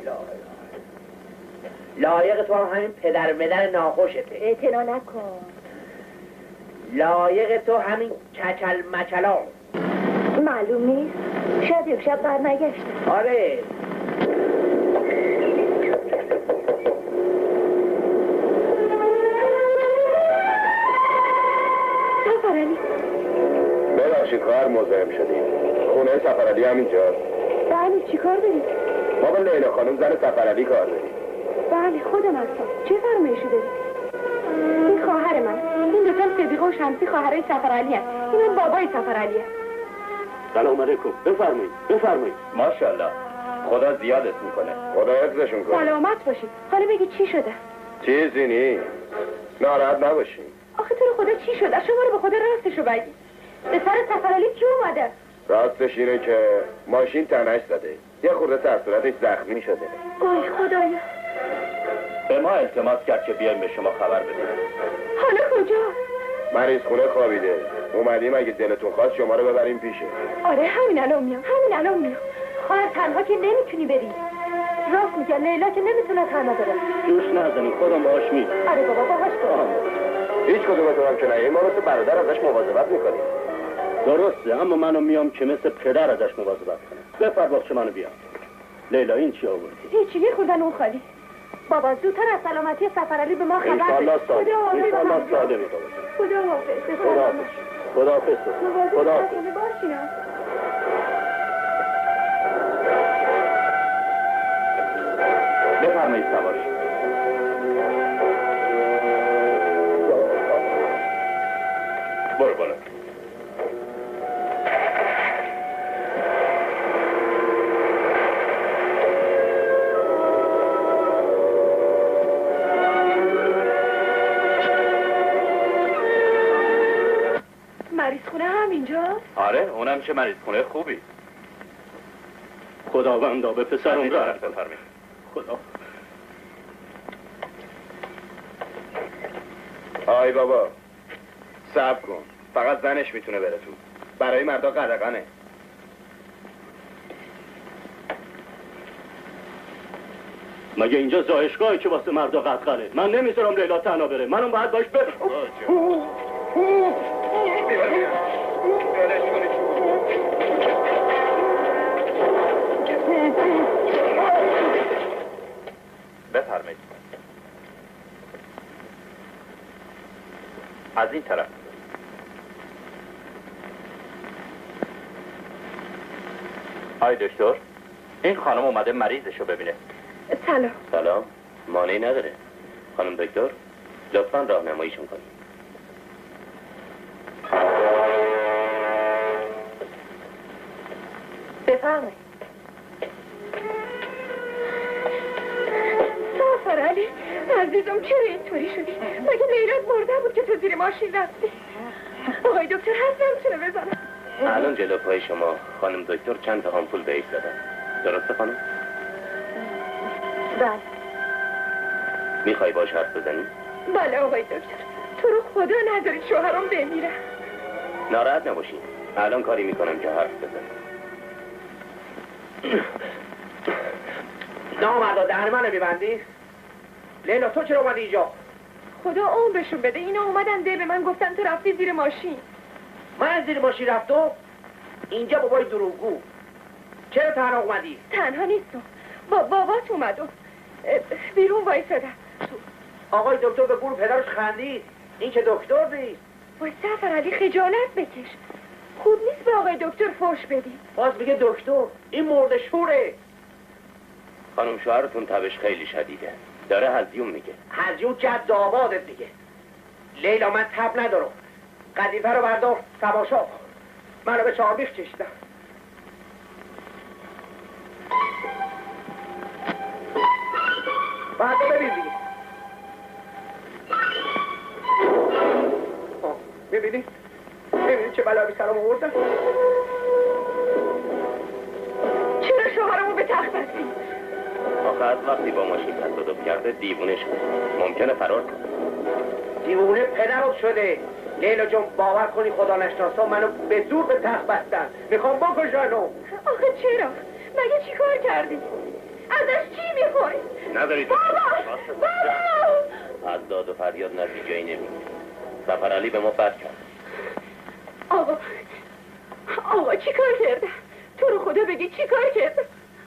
لایق تو هم همین پدر مدر ناخوشته. اعتنا نکن. لایق تو همین کچل مچلا. معلوم نیست. شاید یک شب بر نگشته. آره. سفرعلی. ببخشید خواهر مزاحم شدیم. خونه سفرعلی همینجاست. بله چی کار دارید؟ ما با لیلا خانم زن سفرعلی کار داریم. بله خودم هستم. چه فرمایشی دارید؟ این خواهر من. این دوتا صدیقه و شمسی خواهرای سفرعلی هست. این بابای سفرعلی هست. سلام علیکم. بفرمایید. ماشاءالله. خدا زیادت میکنه. خدا حفظشون کنه. سلامت باشید. حالا بگید چی شده؟ چیزی نیست. ناراحت نباشین. آخه تو رو خدا چی شده؟ شما رو به خدا راستشو بگید. به سر سفرعلی کی اومده؟ راستش اینه که ماشین تنش زده. یه خورده سر صورتش زخمی شده. وای خدایا. به ما التماس کرد که بیایم به شما خبر بدیم. حالا کجا؟ مریض خونه خوابیده. اومدیم اگه دلتون خواست شما رو ببریم پیشه. آره همین الان میام، همین الان میام. خواهر تنها که نمیتونی بری. راست میگه لیلا که نمیتونه تنها بره. جوش نزنیم، خودم باهاش میرم. آره بابا باهاش برو. هیچ کدومتون هم که نه ما مثل برادر ازش مواظبت میکنیم. درسته، اما منو میام که مثل پدر ازش مواظبت کنم. بفر باغچه منو بیا. لیلا این چی آوردی؟ هیچی، یه خوردن اون خالی. بابا زودتر از سلامتی سفرعلی به ما خبر بده. انشالله سالمی بابا. خداحافظ. خداحافظ. بفرمایید سوار. برو بالا. مریض خونه همینجا؟ آره اونم چه مریض خونه خوبی. خداوندا به پسرم رحم کن. بفرمایید. خدا. آی بابا صبر کن، فقط زنش میتونه بره تو. برای مردا قدغنه. مگه اینجا زایشگاهی که واسه مردا قدغنه؟ من نمیذارم لیلا تنها بره. منم باید باش برم. بفرمایید. از این طرف. آی دکتر، این خانم اومده مریضشو ببینه. سلام. سلام. مانعی نداره. خانم دکتر لطفاً راهنماییشون کنید. بفرمایید. سفرعلی عزیزم چرا اینطوری شدی؟ مگه لیلات مرده بود که تو زیر ماشین رفتی؟ آقای دکتر حرف نمیتونه بزنم. الان جلو پای شما خانم دکتر چند تا آمپول بهش زدن. درسته خانم؟ بله. میخوای باش حرف بزنی؟ بله آقای دکتر. تو رو خدا نذارید شوهرم بمیره. ناراحت نباشین. الان کاری میکنم که حرف بزنم. نامردا دهن منو میبندی؟ لیلا تو چرا اومدی اینجا؟ خدا عمرشون بده، اینا اومدن ده به من گفتن تو رفتی زیر ماشین. من زیر ماشین رفتم؟ اینجا بابای دروغگو. چرا تنها اومدی؟ تنها نیستم، بابات اومد و بیرون وایسادم. آقای دکتر به گور پدرش خندید. این که دکتر نیست. وای سفرعلی خجالت بکش. خوب نیست به آقای دکتر فحش بدی. باز میگه دکتر، این مرد شوره. خانم شوهرتون تبش خیلی شدیده. داره هزیون میگه. هزیون که دامادت میگه. لیلا من تب ندارم. قدیفه رو بردار تماشا. منو به چارمیخ کشیدم. بعد ببین دیگه. میبینی؟ میبینی چه بلایی سرم آوردن؟ چرا شوهرمو به تخت بستی؟ آخه از وقتی با ماشین تصادف کرده دیوونه شده. ممکنه فرار کنه. دیوونه پدرت شده. لیلا جون باور کنی خدا نشناسا منو به زور به تخت بستن. میخوام بکشنم. آخه چرا؟ مگه چی کار کردی؟ ازش چی میخوای؟ ندارید. بابا! از داد و فریاد نتیجه‌ای نمیگیره. سفرعلی به ما بد کرد. آقا چی کار کردم؟ تو رو خدا بگی چی کار کردم؟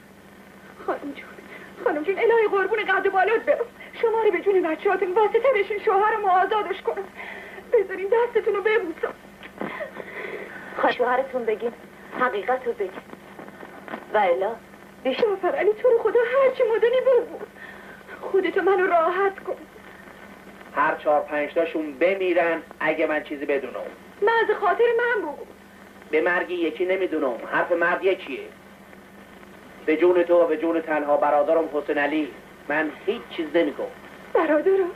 خانم جون الهی قربون قد و بالات برم. شما رو به جون بچه‌هاتون واسطه بشین شوهرمو آزادش کنم. بذارین دستتون رو ببوسم. شوهرتون بگین حقیقت رو بگین و الا سفرعلی تو رو خدا هرچی مدنی بگو. خودتو منو راحت کن. هر 4-5 تاشون بمیرن اگه من چیزی بدونم. از خاطر من بگو. به مرگی یکی نمیدونم. حرف مرد یکیه. به جون تو و به جون تنها برادرم حسین علی من هیچ چیز نمیگم. برادرم؟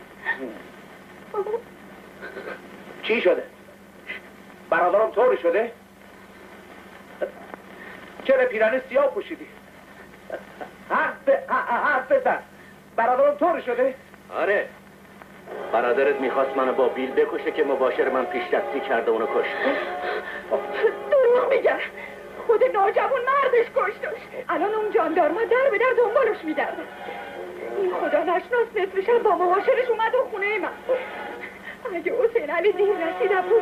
چی شده؟ برادرم طوری شده؟ چرا پیرانه سیاه پوشیدی؟ حرف بزن. برادرم طوری شده؟ آره برادرت میخواست منو با بیل بکشه که مباشر من پیش دستی کرده اونو کشت. دروغ میگن. خود ناجوان مردش کشتش. الان اون جاندارما در به در دنبالش میگردن. این خدا نشناس نصف شب با مباشرش اومد و خونه من. اگه حسین علی دیر رسیده بود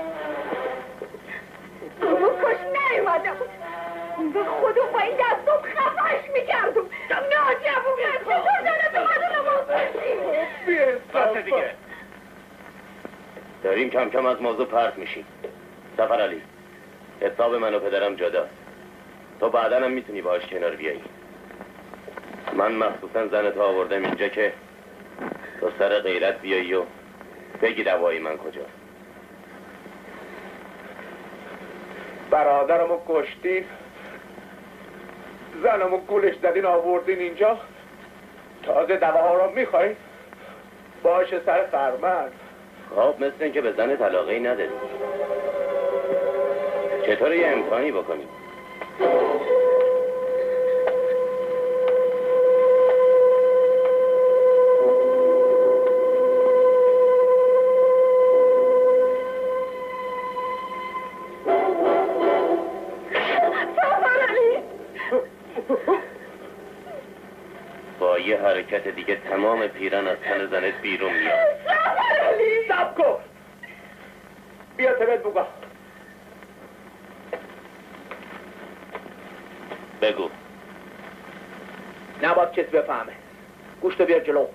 اما کاش نیومده بود. اون وقت خودم با این دستم خفش میکردم. ناجوان چطور دلت اومد اونو بسته دیگه. داریم کم کم از موضوع پرت میشیم. سفر علی حساب من و پدرم جداست. تو بعدا هم میتونی باهاش کنار بیایی. من مخصوصا زنتو آوردم اینجا که تو سر غیرت بیایی و بگی دوایی من کجاست. برادرمو کشتین، زنمو گولش زدین آوردین اینجا، تازه دواها رو میخواین؟ باشه سر فرمن. خب مثل این که به زن علاقه‌ای نداری. چطور یه امتحانی بکنی؟ با یه حرکت دیگه تمام پیرن از تن زنت بیرون میاد. سب کن بیا تبت بگم. بگو. نباید کسی بفهمه. گوشتو بیار جلو.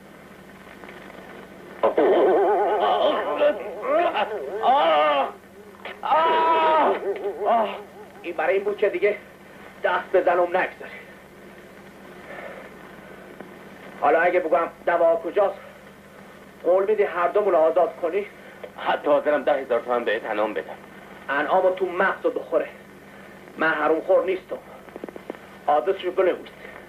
این برای این بود که دیگه دست بزنم نگذاری. حالا اگه بگم دوا کجاست قول میدی هر دومون آزاد کنی؟ حتی حاضرم 10,000 تومن بهت انعام بدم. انعامو تو مغزو بخوره. من حروم خور نیستم. آدرسشو بنویس.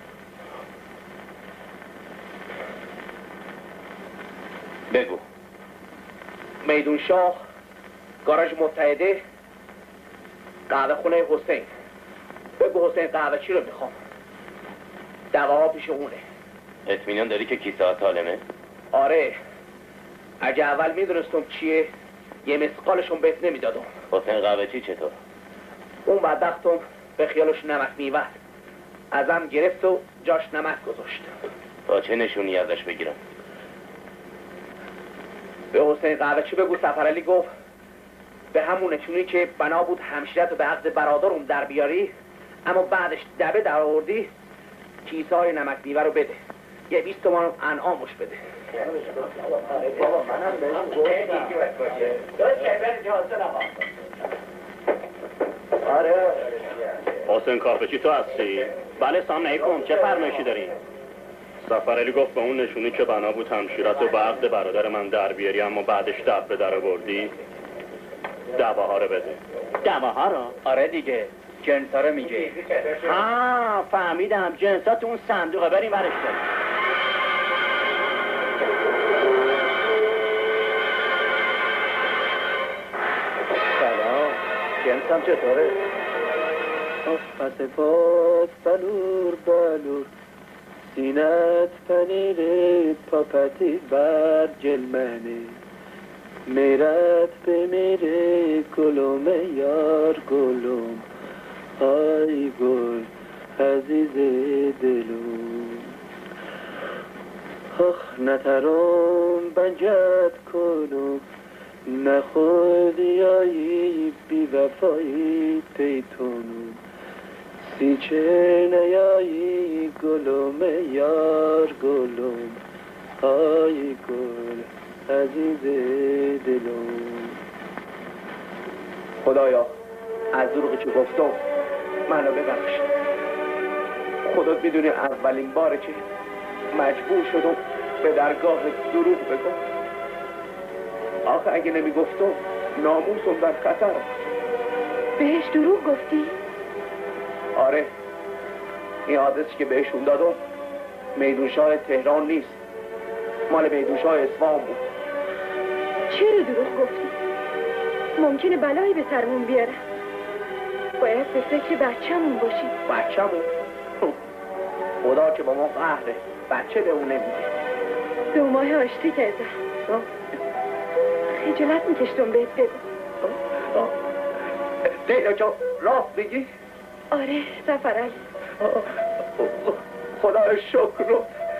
بگو. میدون شاه، گاراژ متحده، قهوه خونه حسین. بگو حسین قهوه چی رو میخوام. دواها پیش اونه. اطمینان داری که کیسه ها سالمه؟ آره. اگه اول میدونستم چیه یه مسقالشون بهت نمیدادم. حسین قهوه چی چطور؟ اون بدبختم به خیالش نمک میوه ازم گرفت و جاش نمک گذاشت. با چه نشونی ازش بگیرم؟ به حسین قهوه چی بگو. سفرعلی گفت به همون نشونی که بنا بود همشیرت به عقد برادرم در بیاری اما بعدش دبه در آوردی کیسه های نمک میوه رو بده. یه 20 تومان انعامش بده. بابا منم بهش حسین کافچی تو هستی؟ بله سامنه کن چه فرمایشی داری؟ سفرعلی گفت به اون نشونی که بنا بود همشیرت رو به عقد برادر من در بیاری اما بعدش دب به در آوردی دواها رو بده. دواها رو؟ آره دیگه جنسا رو میگه. ها فهمیدم جنسا تو اون صندوقه بریم ورش داریم. سلام جنسم چطوره؟ پس پاس بلور بلور سینت پنیر پاپتی بر جلمنه میرت به میره گلوم یار گلوم های گل عزیز دلوم آخ نترم بنجت کنم نخودی آیی بی وفایی پیتونم سی چه نیایی گلوم یار گلوم های گل عزیز دلوم. خدایا از دروغی که گفتم منو ببخش. خودت میدونی اولین باره که مجبور شدم به درگاه دروغ بگم. آخه اگه نمیگفتم ناموسم در خطر. بهش دروغ گفتی؟ آره این آدرسی که بهشون دادم میدون شاه تهران نیست، مال میدون شاه اصفهان بود. چرا دروغ گفتی؟ ممکنه بلایی به سرمون بیاره. باید به فکر بچه‌مون باشیم. بچه‌مون؟ خدا که با ما قهره. بچه به اون نمیده. 2 ماه آشتی کردم. خجالت میکشتم بهت بگم. لیلا جان راست میگی؟ آره سفرعلی. خدا شکر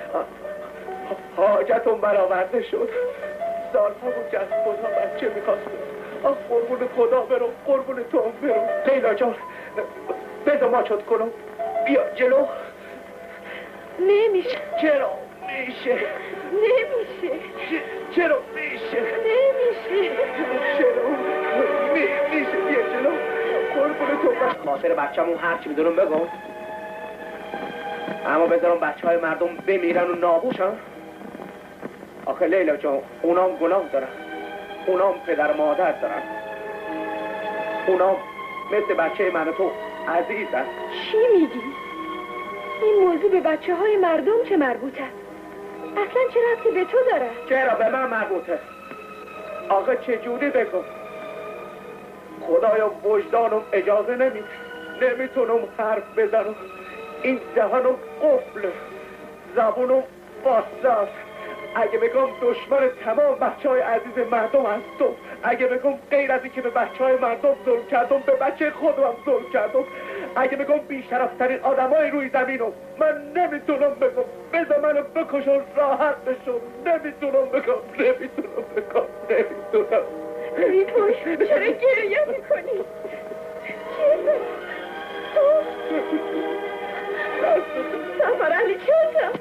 حاجتون برآورده شد. سالها بود که از خدا بچه میخواستم. قربون خدا برم، قربون تو برم. لیلا جان بذار ما چود کنم. بیا جلو. نمیشه. چرا میشه؟ نمیشه. چرا میشه؟ نمیشه. چرا میشه؟ بیا جلو. قربون تو برم. خاطر بچه‌مون هرچی میدونم بگم. اما بذارم بچه‌های مردم بمیرن و نابوشن. آخه لیلا جان اونام گناه دارن، اونام پدر و مادر دارن، اونام مثل بچه من و تو عزیزن. چی میگی؟ این موضوع به بچه های مردم چه مربوطه؟ اصلا چه ربطی به تو داره؟ چرا به من مربوطه؟ آخه چجوری بگم؟ خدایا وجدانم اجازه نمیده، نمیتونم حرف بزنم. این دهنم قفله، زبونم باسته. اگه بگم دشمن تمام بچه‌های عزیز مردم هستم، اگه بگم غیر از اینکه به بچه‌های مردم ظلم کردم به بچه خودم ظلم کردم، اگه بگم بی‌شرفترین آدمای روی زمینم، من نمیتونم بگم. بذار منو بکشن راحت بشم. نمیتونم بگم. ریپوش چرا گریه میکنی؟ سفرعلی چطور؟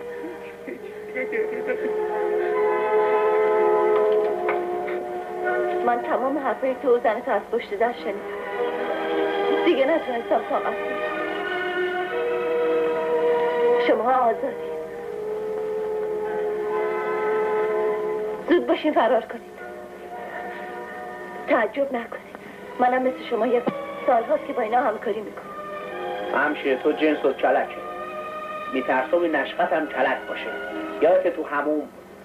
من تمام حرفای تو و زن تو از پشت در شنیدم. دیگه نتونستم طاقت بکشم. شما آزادی. زود باشین فرار کنید. تعجب نکنید. منم مثل شما یه سالهاست که با اینا همکاری میکنم. همشه تو جنس و کلکه. میترسم این نشقت هم کلک باشه. یادت تو همون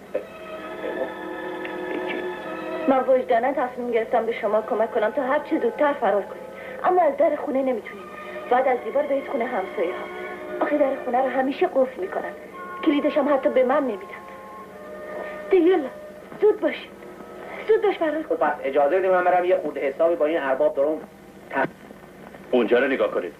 من وجداناً تصمیم گرفتم به شما کمک کنم تا هر چه زودتر فرار کنید. اما از در خونه نمیتونید. بعد از دیوار برید خونه همسایه ها. آخه در خونه رو همیشه قفل میکنن. کلیدش هم حتی به من نمیدن. دیگه زود باشید. زود باش فرار کن. پس اجازه بدید من برم یه خورده حسابی با این ارباب دارم. اونجا رو نگاه کنید.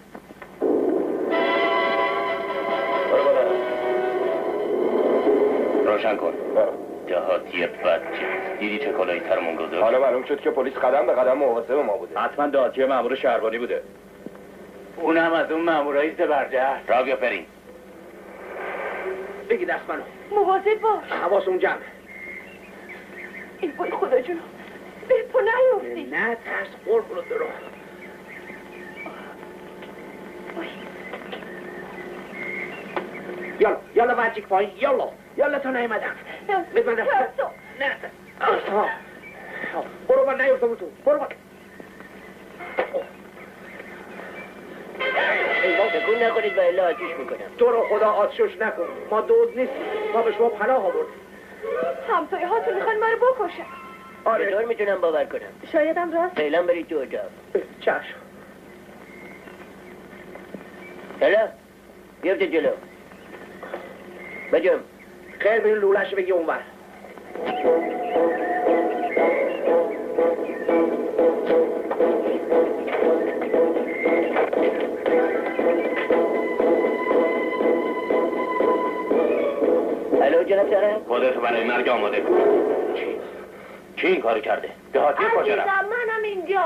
روشن کن. دهاتی بچه دیدی چه کلایی ترمون گذاشت؟ حالا معلوم شد که پلیس قدم به قدم مواظب ما بوده. حتما دهاتی مأمور شهربانی بوده. اونم از اون مامورای زبرجست. راویا فرین بگی دست منو. مواظب باش. حواسون جمعه. ای وای خدا جونم. به پا نیفتی. نه ترس قربونو درو. یالا وجیک پایین. یالا تا نیمدم. بزن دست. نه برو من نیفتم تو. برو من. ایوان تکون نکنید و الا آتیش میکنم. تو رو خدا آتشش نکن. ما دوز نیستیم. ما به شما پناه آوردیم. همسایه هاتون میخوان ما رو بکشن. آره. چطور میتونم باور کنم؟ شایدم راست. فعلا برید تو اتاق. چشم. حالا بیفته جلو. بجم. خیر برین لولش بگی اونور. الو جناب سرم. خودتو برای مرگ آماده کن. کی این کارو کرده؟ دهاتی کجا رفت؟ منم اینجا.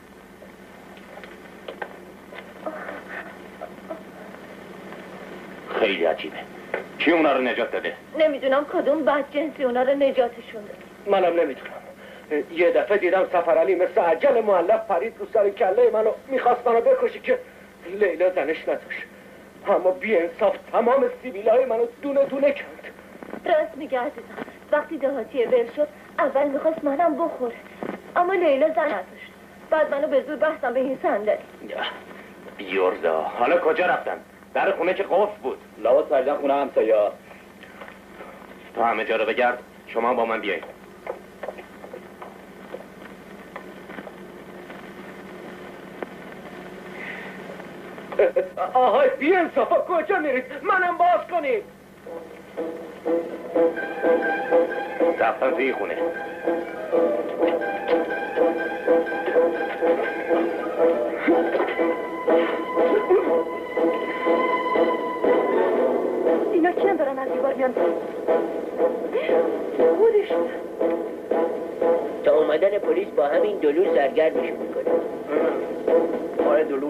خیلی عجیبه. کی اونا رو نجات داده؟ نمیدونم کدوم بدجنسی اونا رو نجاتشون داد. منم نمیدونم. یه دفعه دیدم سفرعلی مثل عجل معلق پرید رو سر کله منو میخواست منو بکشی که لیلا زنش نداشت. اما بی انصاف تمام سیبیلای منو دونه دونه کرد. راست میگه عزیزم. وقتی دهاتی ول شد اول میخواست منم بخوره. اما لیلا زن نداشت. بعد منو به زور بستم به این صندلی. بیورزا حالا کجا رفتن؟ در خونه که قفل بود. لابد پردن خونه همسایه. تو همه جا رو بگرد. شما با من بیایید. آهای بی انصافا کجا میرید؟ منم باز کنید. رفتن توی خونه. اینا کی هم دارن از دیوار میان؟ خودشون تا اومدن پلیس با همین دلو سرگرمشون میکنه. آره دلو.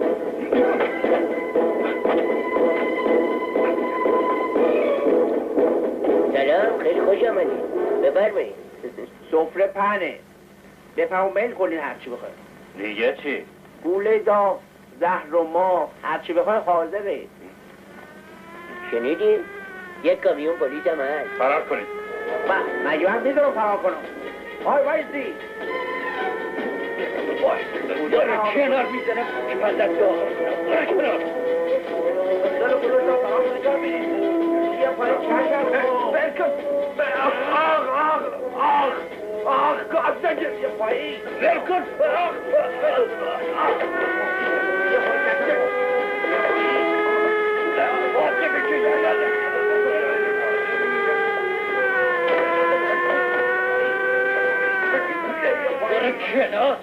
سلام، خیلی خوش آمدید. بفرمایید. سفره پهنه. بفهم میل کنین هرچی بخواید. دیگه چی؟ گوله داغ، زهر و ماه، هرچی بخواید حاضره. شنیدین؟ یک کامیون پلیس هم هست. فرار کنید. مگه من میذارم فرار کنم؟ وایسی. کنار میزنم که پدر داغ کنار. دلو بلوشم فرار کنید برید. یه پای چشم برکن. آخ گاز نگیر یه پایی. برکن. کنار.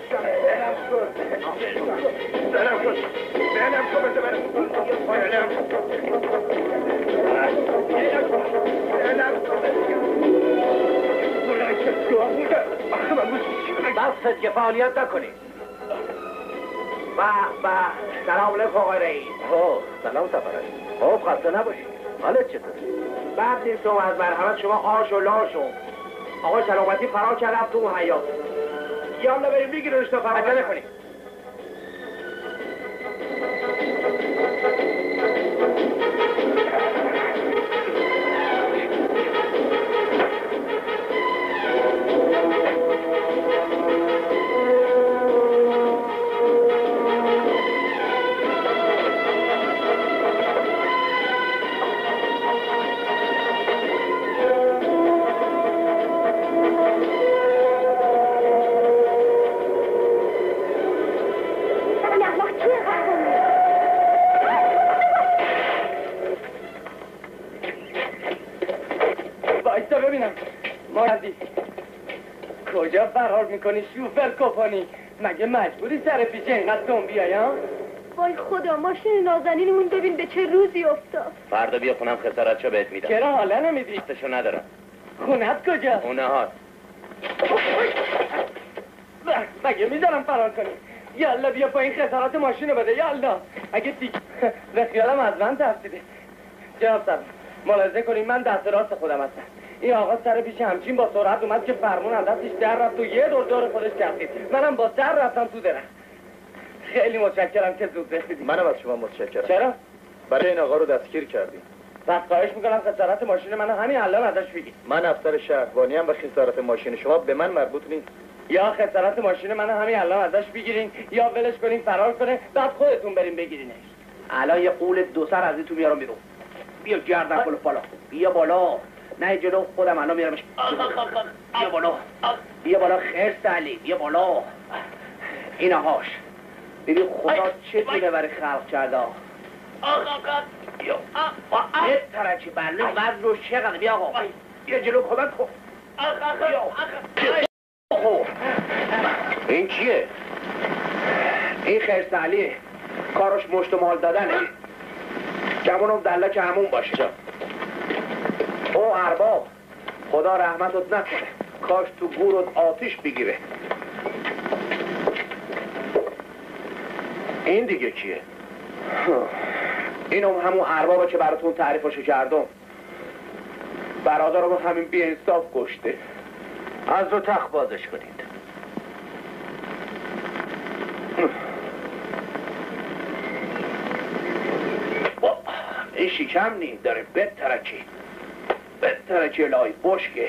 بست که فعالیت نکنید. به سلام علیکم آقای رئیس. سلام سفرش. خب خسته نباشی. حالت چطوره؟ بعد نیستم از مرحمت شما آش و لاش و آقای سلامتی فرار کرد رفت تو اون حیات. یالا بریم بگیرنش تا فرار. عجله کنید. کجا فرار میکنی شوفر کپانی؟ مگه مجبوری سر پیچه اینقدر تون بیای ها؟ وای خدا ماشین نازنینمون ببین به چه روزی افتاد. فردا بیا خونم خسارتشو بهت میدم. چرا حالا نمیدی؟ وقتشو ندارم. خونت کجا؟ خونه ها. مگه میذارم فرار کنی؟ یالا بیا پایین خسارت ماشینو بده یالا. اگه دیگه به خیالم از من ترسیده. جناب صاحب ملاحظه کنین من دست راست خودم هستم. این آقا سر پیش همچین با سرعت اومد که فرمون از دستش در رفت و یه دور خودش چرخید. منم با سر رفتم تو درخت. خیلی متشکرم که زود رسیدی. منم از شما متشکرم. چرا؟ برای این آقا رو دستگیر کردیم. پس خواهش میکنم خسارت ماشین منو همین الان ازش بگی. من افسر شهربانی ام و خسارت ماشین شما به من مربوط نیست. یا خسارت ماشین منو همین الان ازش بگیرین یا ولش کنین فرار کنه بعد خودتون بریم بگیرینش. الان یه قول دو سر از این تو میارم بیرون. بیا گردن کلو بالا. بیا بالا. نه جلو خودم الان میارمش. بیا بالا. بیا بالا خرس علی. بیا بالا. این آهاش. ببین خدا چه تونه برای خلق کرده. بیا. یه ترچی بله وزن رو چقدر. بیا آقا. بیا جلو کمک کن. این چیه؟ این خرس علی کارش مشت و مال دادنه. جوانم دله که همون باشه. او ارباب خدا رحمتت نکنه کاش تو گورت آتیش بگیره. این دیگه کیه؟ اینم همون اربابه که براتون تعریفشو کردم. برادرم همین بی انصاف کشته. از رو تخت بازش کنید. این شکم نی داره بترکی لای بشکه.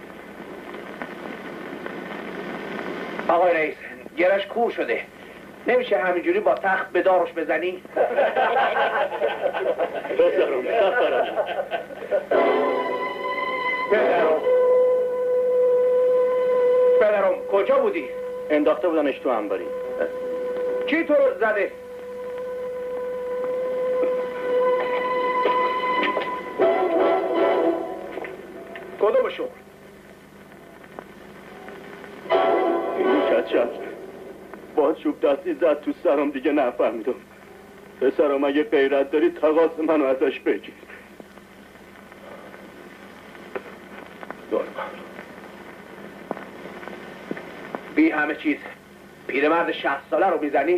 آقای رئیس گرش کور شده نمیشه همینجوری با تخت به دارش بزنی؟ پدرم کجا بودی؟ انداخته بودنش تو انباری. کی تو رو زده؟ شغل. اینو کچل باز چوب دستی زد تو سرم، دیگه نفهمیدم. پسرم اگه غیرت داری تقاص منو ازش بگیر. بی همه چیز پیرمرد 60 ساله رو میزنی؟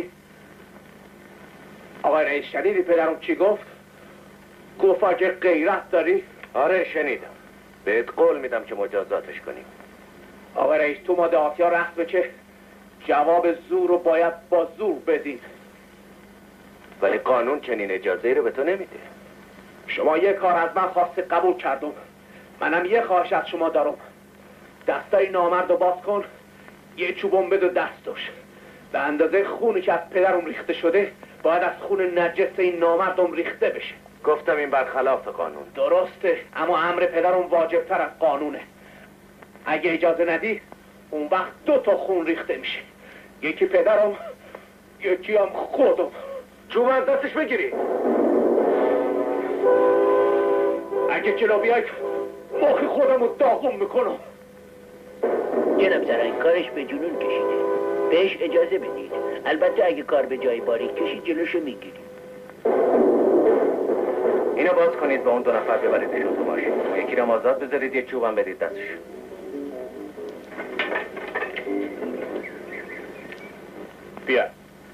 آقای رئیس شنیدی پدرم چی گفت؟ گفت اگه غیرت داری؟ آره شنیدم. بهت قول میدم که مجازاتش کنیم. آقای رئیس تو ما دهاتی‌ها رخت بچه جواب زور رو باید با زور بدید. ولی قانون چنین اجازه رو به تو نمیده. شما یه کار از من خواسته قبول کردم، منم یه خواهش از شما دارم. دستای نامرد رو باز کن، یه چوبم بده دستش. به اندازه خونی که از پدرم ریخته شده باید از خون نجس این نامردم ریخته بشه. گفتم این برخلاف قانون. درسته، اما امر پدرم واجبتر از قانونه. اگه اجازه ندی اون وقت 2 تا خون ریخته میشه، یکی پدرم یکی هم خودم. چوب از دستش بگیری. اگه جلو بیای مخی خودم رو داغم میکنم. جناب سرنگ کارش به جنون کشیده، بهش اجازه بدید. البته اگه کار به جای باریک کشید جلوشو میگیریم. اینو باز کنید با اون 2 نفر ببریدشون تو ماشین. یکی رو آزاد بذارید، یه چوبم بدید دستش. بیا.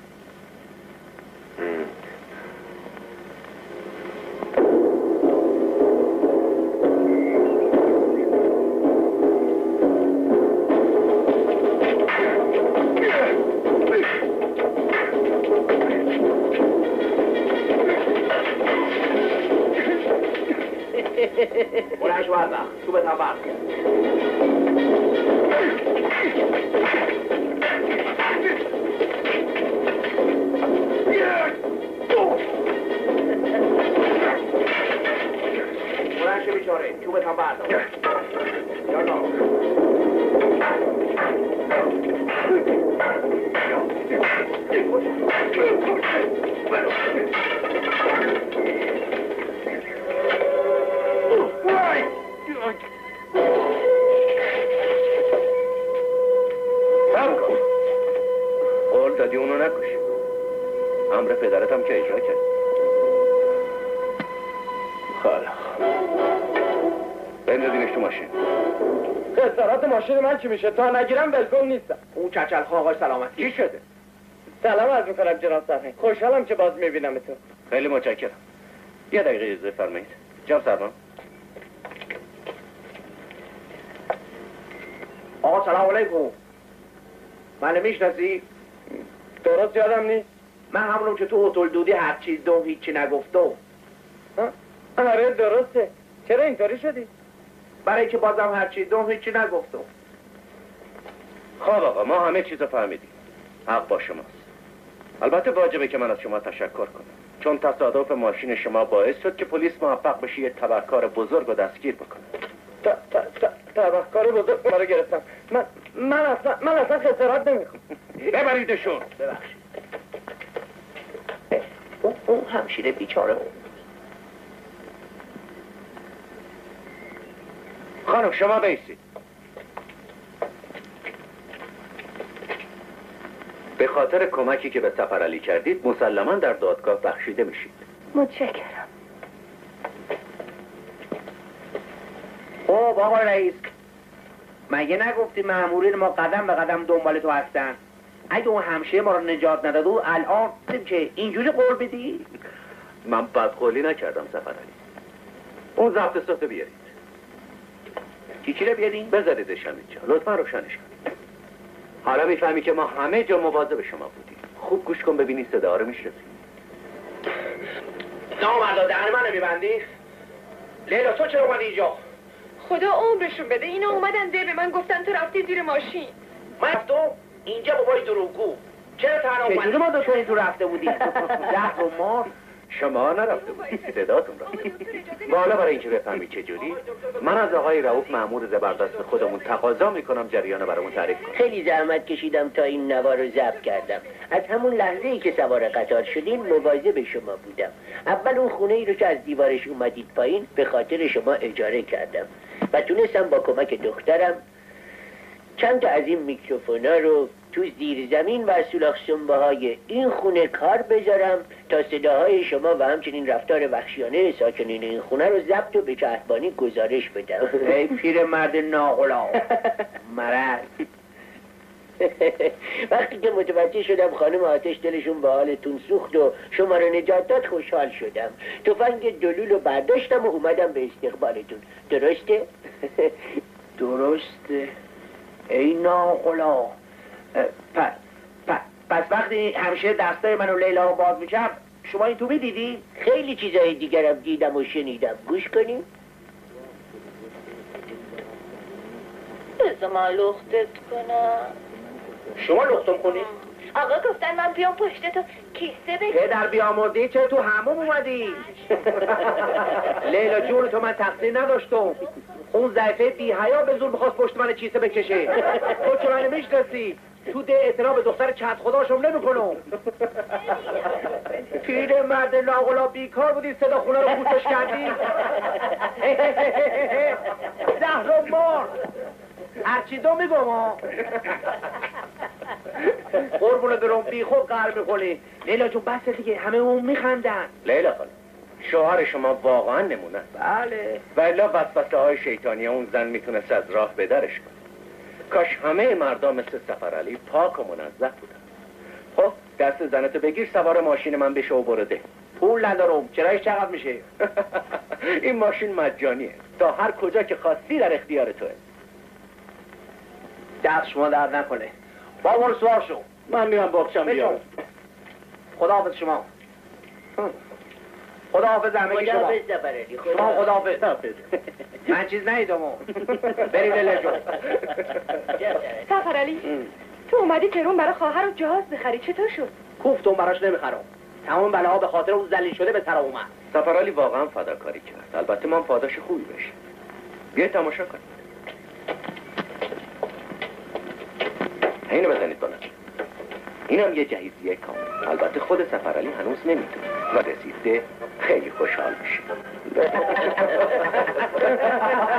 بلند شو از وقت تو به تبر. بلند شو بیچاره چوبت هم بردار. یالا قول دادی اونو نکش. امر پدرتم که اجرا کرد. خاله بندازینش تو ماشین. خسارات ماشین من چی میشه؟ تا نگیرم ولکن نیستم. اون کچل خان آقای سلامتی چی شده؟ سلام عرض میکنم جناب سرهنگ، خوشحالم که باز میبینم تو. خیلی متشکرم. یه دقیقه اجازه فرمایید. جناب سرمان. آقا سلام علیکم. منو میشناسی؟ درست یادم نیست. من همونم که تو هتل دودی هر چیز دوم هیچی نگفتم. آره درسته. چرا اینطوری شدی؟ برای که بازم هر چیز دوم هیچی نگفتم. خب آقا ما همه چیزو فهمیدیم. حق با شماست. البته واجبه که من از شما تشکر کنم، چون تصادف ماشین شما باعث شد که پلیس موفق بشه یه تبهکار بزرگ رو دستگیر بکنه. تبهکار بزرگ ما رو گرفتم. من اصلا خسارت نمیخوام. ببریدشون. ببخشید. اون همشیره بیچاره بود. خانم شما بیستید. به خاطر کمکی که به سفرعلی کردید مسلماً در دادگاه بخشیده میشید. متشکرم. خب آقا رئیس، مگه نگفتی مامورین ما قدم به قدم دنبال تو هستن؟ اگه اون همشیره ما رو نجات نداد و الان که اینجوری قول بدی؟ من بدقولی نکردم سفرعلی. اون ضبط صوت بیارید. چی رو بیارین؟ بذاریدش همینجا. لطفا روشنش کنید. حالا میفهمی که ما همه جا مواظب شما بودیم. خوب گوش کن ببینی صدا رو میشناسی. نامردا دهن منو میبندی؟ لیلا تو چرا اومدی اینجا؟ خدا عمرشون بده، اینا اومدن ده به من گفتن تو رفتی زیر ماشین. من رفتم اینجا بابای دروغگو. چرا تنها اومدی؟ چجوری ما دو تا اینجا رفته بودیم؟ ده رو مار. شما نرفته بودید، صداتون رفته. حالا برای اینکه بفهمی چجوری، من از آقای رؤوف مأمور زبردست خودمون تقاضا میکنم جریان برامون تعریف کنه. خیلی زحمت کشیدم تا این نوار رو ضبط کردم. از همون لحظه ای که سوار قطار شدین مواظب شما بودم. اول اون خونه ای رو که از دیوارش اومدید پایین به خاطر شما اجاره کردم. و تونستم با کمک دخترم چند تا از این میکروفونا رو تو زیر زمین و سولاخ سنبه های این خونه کار بذارم تا صداهای شما و همچنین رفتار وحشیانه ساکنین این خونه رو ضبط و به شهربانی گزارش بدم. ای پیر مرد ناغلا مرد. وقتی که متوجه شدم خانم آتش دلشون به حالتون سوخت و شما رو نجات داد خوشحال شدم. تفنگ دلول رو برداشتم و اومدم به استقبالتون. درسته؟ درسته. ای ناغلا. پس وقتی همیشه دستای منو لیلا رو باز میکرد شما این تو میدیدی؟ خیلی چیزای دیگرم دیدم و شنیدم. گوش کنیم. بذار من لختت کنم. شما لختم کنی؟ آقا گفتن من بیام پشت تو کیسه بگیر. پدر بیامردی چرا تو حموم اومدی؟ لیلا جون تو من تقصیر نداشتم. اون ضعیفه بی حیا به زور میخواست پشت من کیسه بکشه. تو چه منو میشناسی؟ تو ده اعتراف به دختر چت خداشم نمیکنم. پیر مرد ناغلا بیکار بودی صدا خونه رو پوشش کردی. زهر مار هرچی دو میگم ها. قربونه برم بی خود قهر میکنی. لیلا جون بس دیگه همه اون میخندن. لیلا خانم شوهر شما واقعا نمونه. بله. ولی وسوسه های شیطانی اون زن میتونست از راه بدرش کنه. کاش همه مردم مثل سفرعلی پاک و منظف بودن. خب دست زنتو بگیر سوار ماشین من بشه و برده. پول ندارم. چرایش چقدر میشه؟ این ماشین مجانیه تا هر کجا که خواستی در اختیار توه. دست شما درد نکنه. بابا سوار شو. من میرم باقشم بیارم. خداحافظ شما. خداحافظ همه شما. خداحافظ زفرعلی. شما خداحافظ. من چیز نیدم. بریم لیلا جون. سفرعلی تو اومدی تهران برای خواهر رو جهاز بخری چطور شد؟ کوفتون براش نمیخرم. تمام بلاها به خاطر اون ذلیل شده به سر اومد. سفرعلی واقعا فداکاری کرد. البته من پاداش خوبی بشه. بیا تماشا کن. اینو بزنید بالا. اینم یه جهیزیه کامل. البته خود سفرعلی هنوز نمیدونه و رسیده خیلی خوشحال میشه.